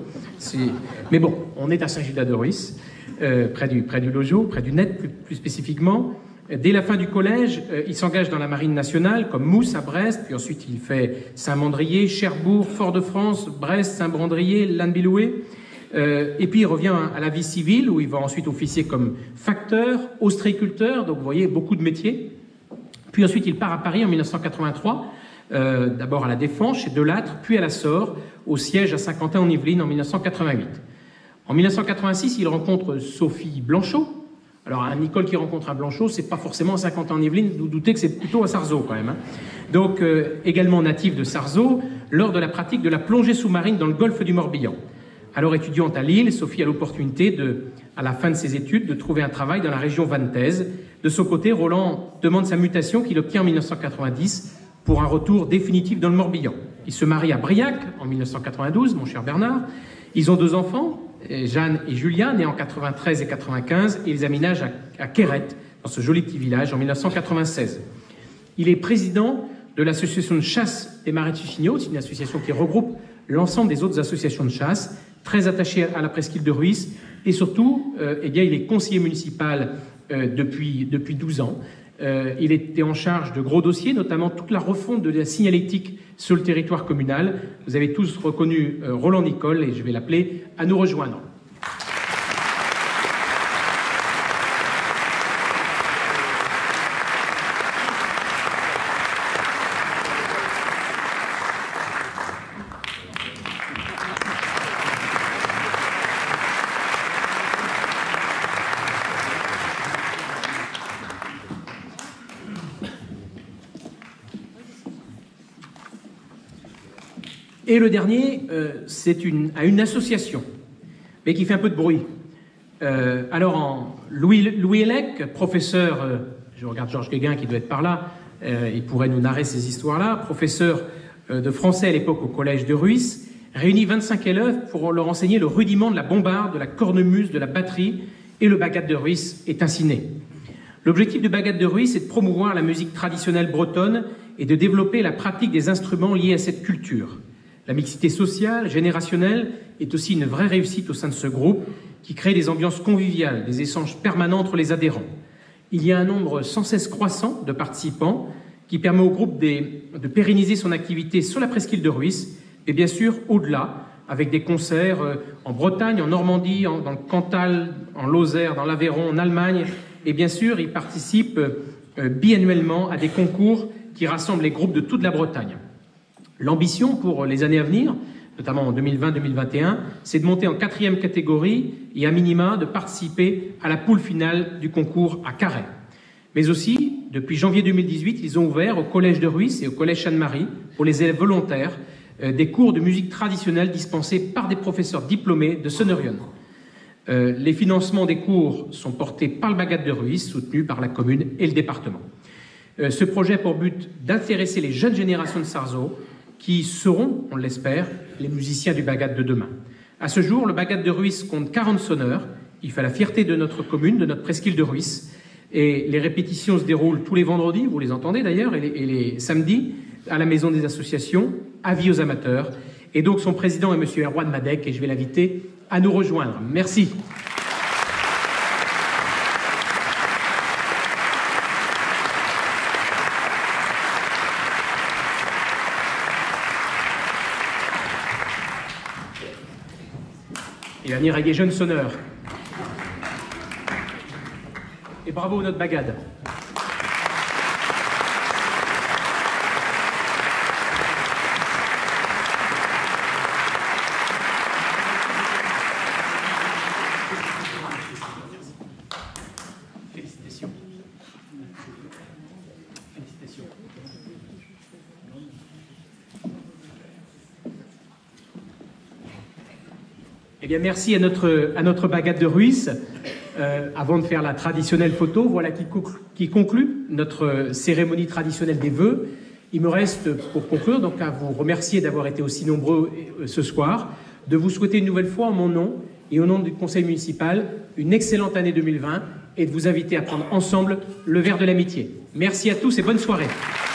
Mais bon, on est à Saint-Gildas-de-Ruisse, euh, près du, près du Lojo, près du Net plus, plus spécifiquement. Dès la fin du collège, euh, il s'engage dans la marine nationale, comme Mousse à Brest, puis ensuite il fait Saint-Mandrier, Cherbourg, Fort-de-France, Brest, Saint-Brandrier, Lannebiloué. Euh, et puis il revient à la vie civile, où il va ensuite officier comme facteur, ostréiculteur, donc vous voyez, beaucoup de métiers. Puis ensuite il part à Paris en mille neuf cent quatre-vingt-trois, euh, d'abord à la Défense, chez Delattre, puis à la Sorre, au siège à Saint-Quentin en Yvelines en mille neuf cent quatre-vingt-huit. En mille neuf cent quatre-vingt-six, il rencontre Sophie Blanchot. Alors, un Nicole qui rencontre un Blanchot, c'est pas forcément à Saint-Quentin en Yvelines, vous doutez que c'est plutôt à Sarzeau quand même. Hein. Donc, euh, également natif de Sarzeau, lors de la pratique de la plongée sous-marine dans le golfe du Morbihan. Alors étudiante à Lille, Sophie a l'opportunité, de, à la fin de ses études, de trouver un travail dans la région vantaise. De son côté, Roland demande sa mutation qu'il obtient en mille neuf cent quatre-vingt-dix pour un retour définitif dans le Morbihan. Il se marie à Briac en mille neuf cent quatre-vingt-douze, mon cher Bernard. Ils ont deux enfants, Jeanne et Julien, nés en quatre-vingt-treize et quatre-vingt-quinze, et ils aménagent à, à Quérette, dans ce joli petit village, en mille neuf cent quatre-vingt-seize. Il est président de l'association de chasse des Marais de Chichignaud, c'est une association qui regroupe l'ensemble des autres associations de chasse, très attaché à la presqu'île de Ruisse, et surtout, euh, eh bien, il est conseiller municipal euh, depuis, depuis douze ans. Euh, il était en charge de gros dossiers, notamment toute la refonte de la signalétique sur le territoire communal. Vous avez tous reconnu euh, Roland Nicole, et je vais l'appeler à nous rejoindre. Et le dernier, euh, c'est une, à une association, mais qui fait un peu de bruit. Euh, alors, en, Louis, Louis Hellec, professeur, euh, je regarde Georges Guéguin qui doit être par là, euh, il pourrait nous narrer ces histoires-là, professeur euh, de français à l'époque au collège de Ruisse, réunit vingt-cinq élèves pour leur enseigner le rudiment de la bombarde, de la cornemuse, de la batterie, et le bagad de Ruisse est ainsi né. L'objectif du bagad de Ruisse est de promouvoir la musique traditionnelle bretonne et de développer la pratique des instruments liés à cette culture. La mixité sociale, générationnelle, est aussi une vraie réussite au sein de ce groupe qui crée des ambiances conviviales, des échanges permanents entre les adhérents. Il y a un nombre sans cesse croissant de participants qui permet au groupe des, de pérenniser son activité sur la presqu'île de Ruisse et bien sûr au-delà, avec des concerts en Bretagne, en Normandie, en, dans le Cantal, en Lozère, dans l'Aveyron, en Allemagne. Et bien sûr, il participe euh, biannuellement à des concours qui rassemblent les groupes de toute la Bretagne. L'ambition pour les années à venir, notamment en deux mille vingt deux mille vingt et un, c'est de monter en quatrième catégorie et à minima de participer à la poule finale du concours à Carhaix. Mais aussi, depuis janvier deux mille dix-huit, ils ont ouvert au Collège de Ruisse et au Collège Anne-Marie, pour les élèves volontaires, euh, des cours de musique traditionnelle dispensés par des professeurs diplômés de Sonnerion. Euh, les financements des cours sont portés par le bagad de Ruisse, soutenu par la commune et le département. Euh, ce projet a pour but d'intéresser les jeunes générations de Sarzeau, qui seront, on l'espère, les musiciens du bagad de demain. À ce jour, le bagad de Ruisse compte quarante sonneurs. Il fait la fierté de notre commune, de notre presqu'île de Ruisse. Et les répétitions se déroulent tous les vendredis, vous les entendez d'ailleurs, et les, et les samedis, à la maison des associations, avis aux amateurs. Et donc son président est M. Erwan Madec, et je vais l'inviter à nous rejoindre. Merci. Il va venir avec des jeunes sonneurs. Et bravo notre bagad. Eh bien, merci à notre, à notre Bagad de Ruiz. Euh, avant de faire la traditionnelle photo, voilà qui, qui conclut notre cérémonie traditionnelle des vœux. Il me reste, pour conclure, donc à vous remercier d'avoir été aussi nombreux ce soir, de vous souhaiter une nouvelle fois en mon nom et au nom du Conseil municipal une excellente année deux mille vingt et de vous inviter à prendre ensemble le verre de l'amitié. Merci à tous et bonne soirée.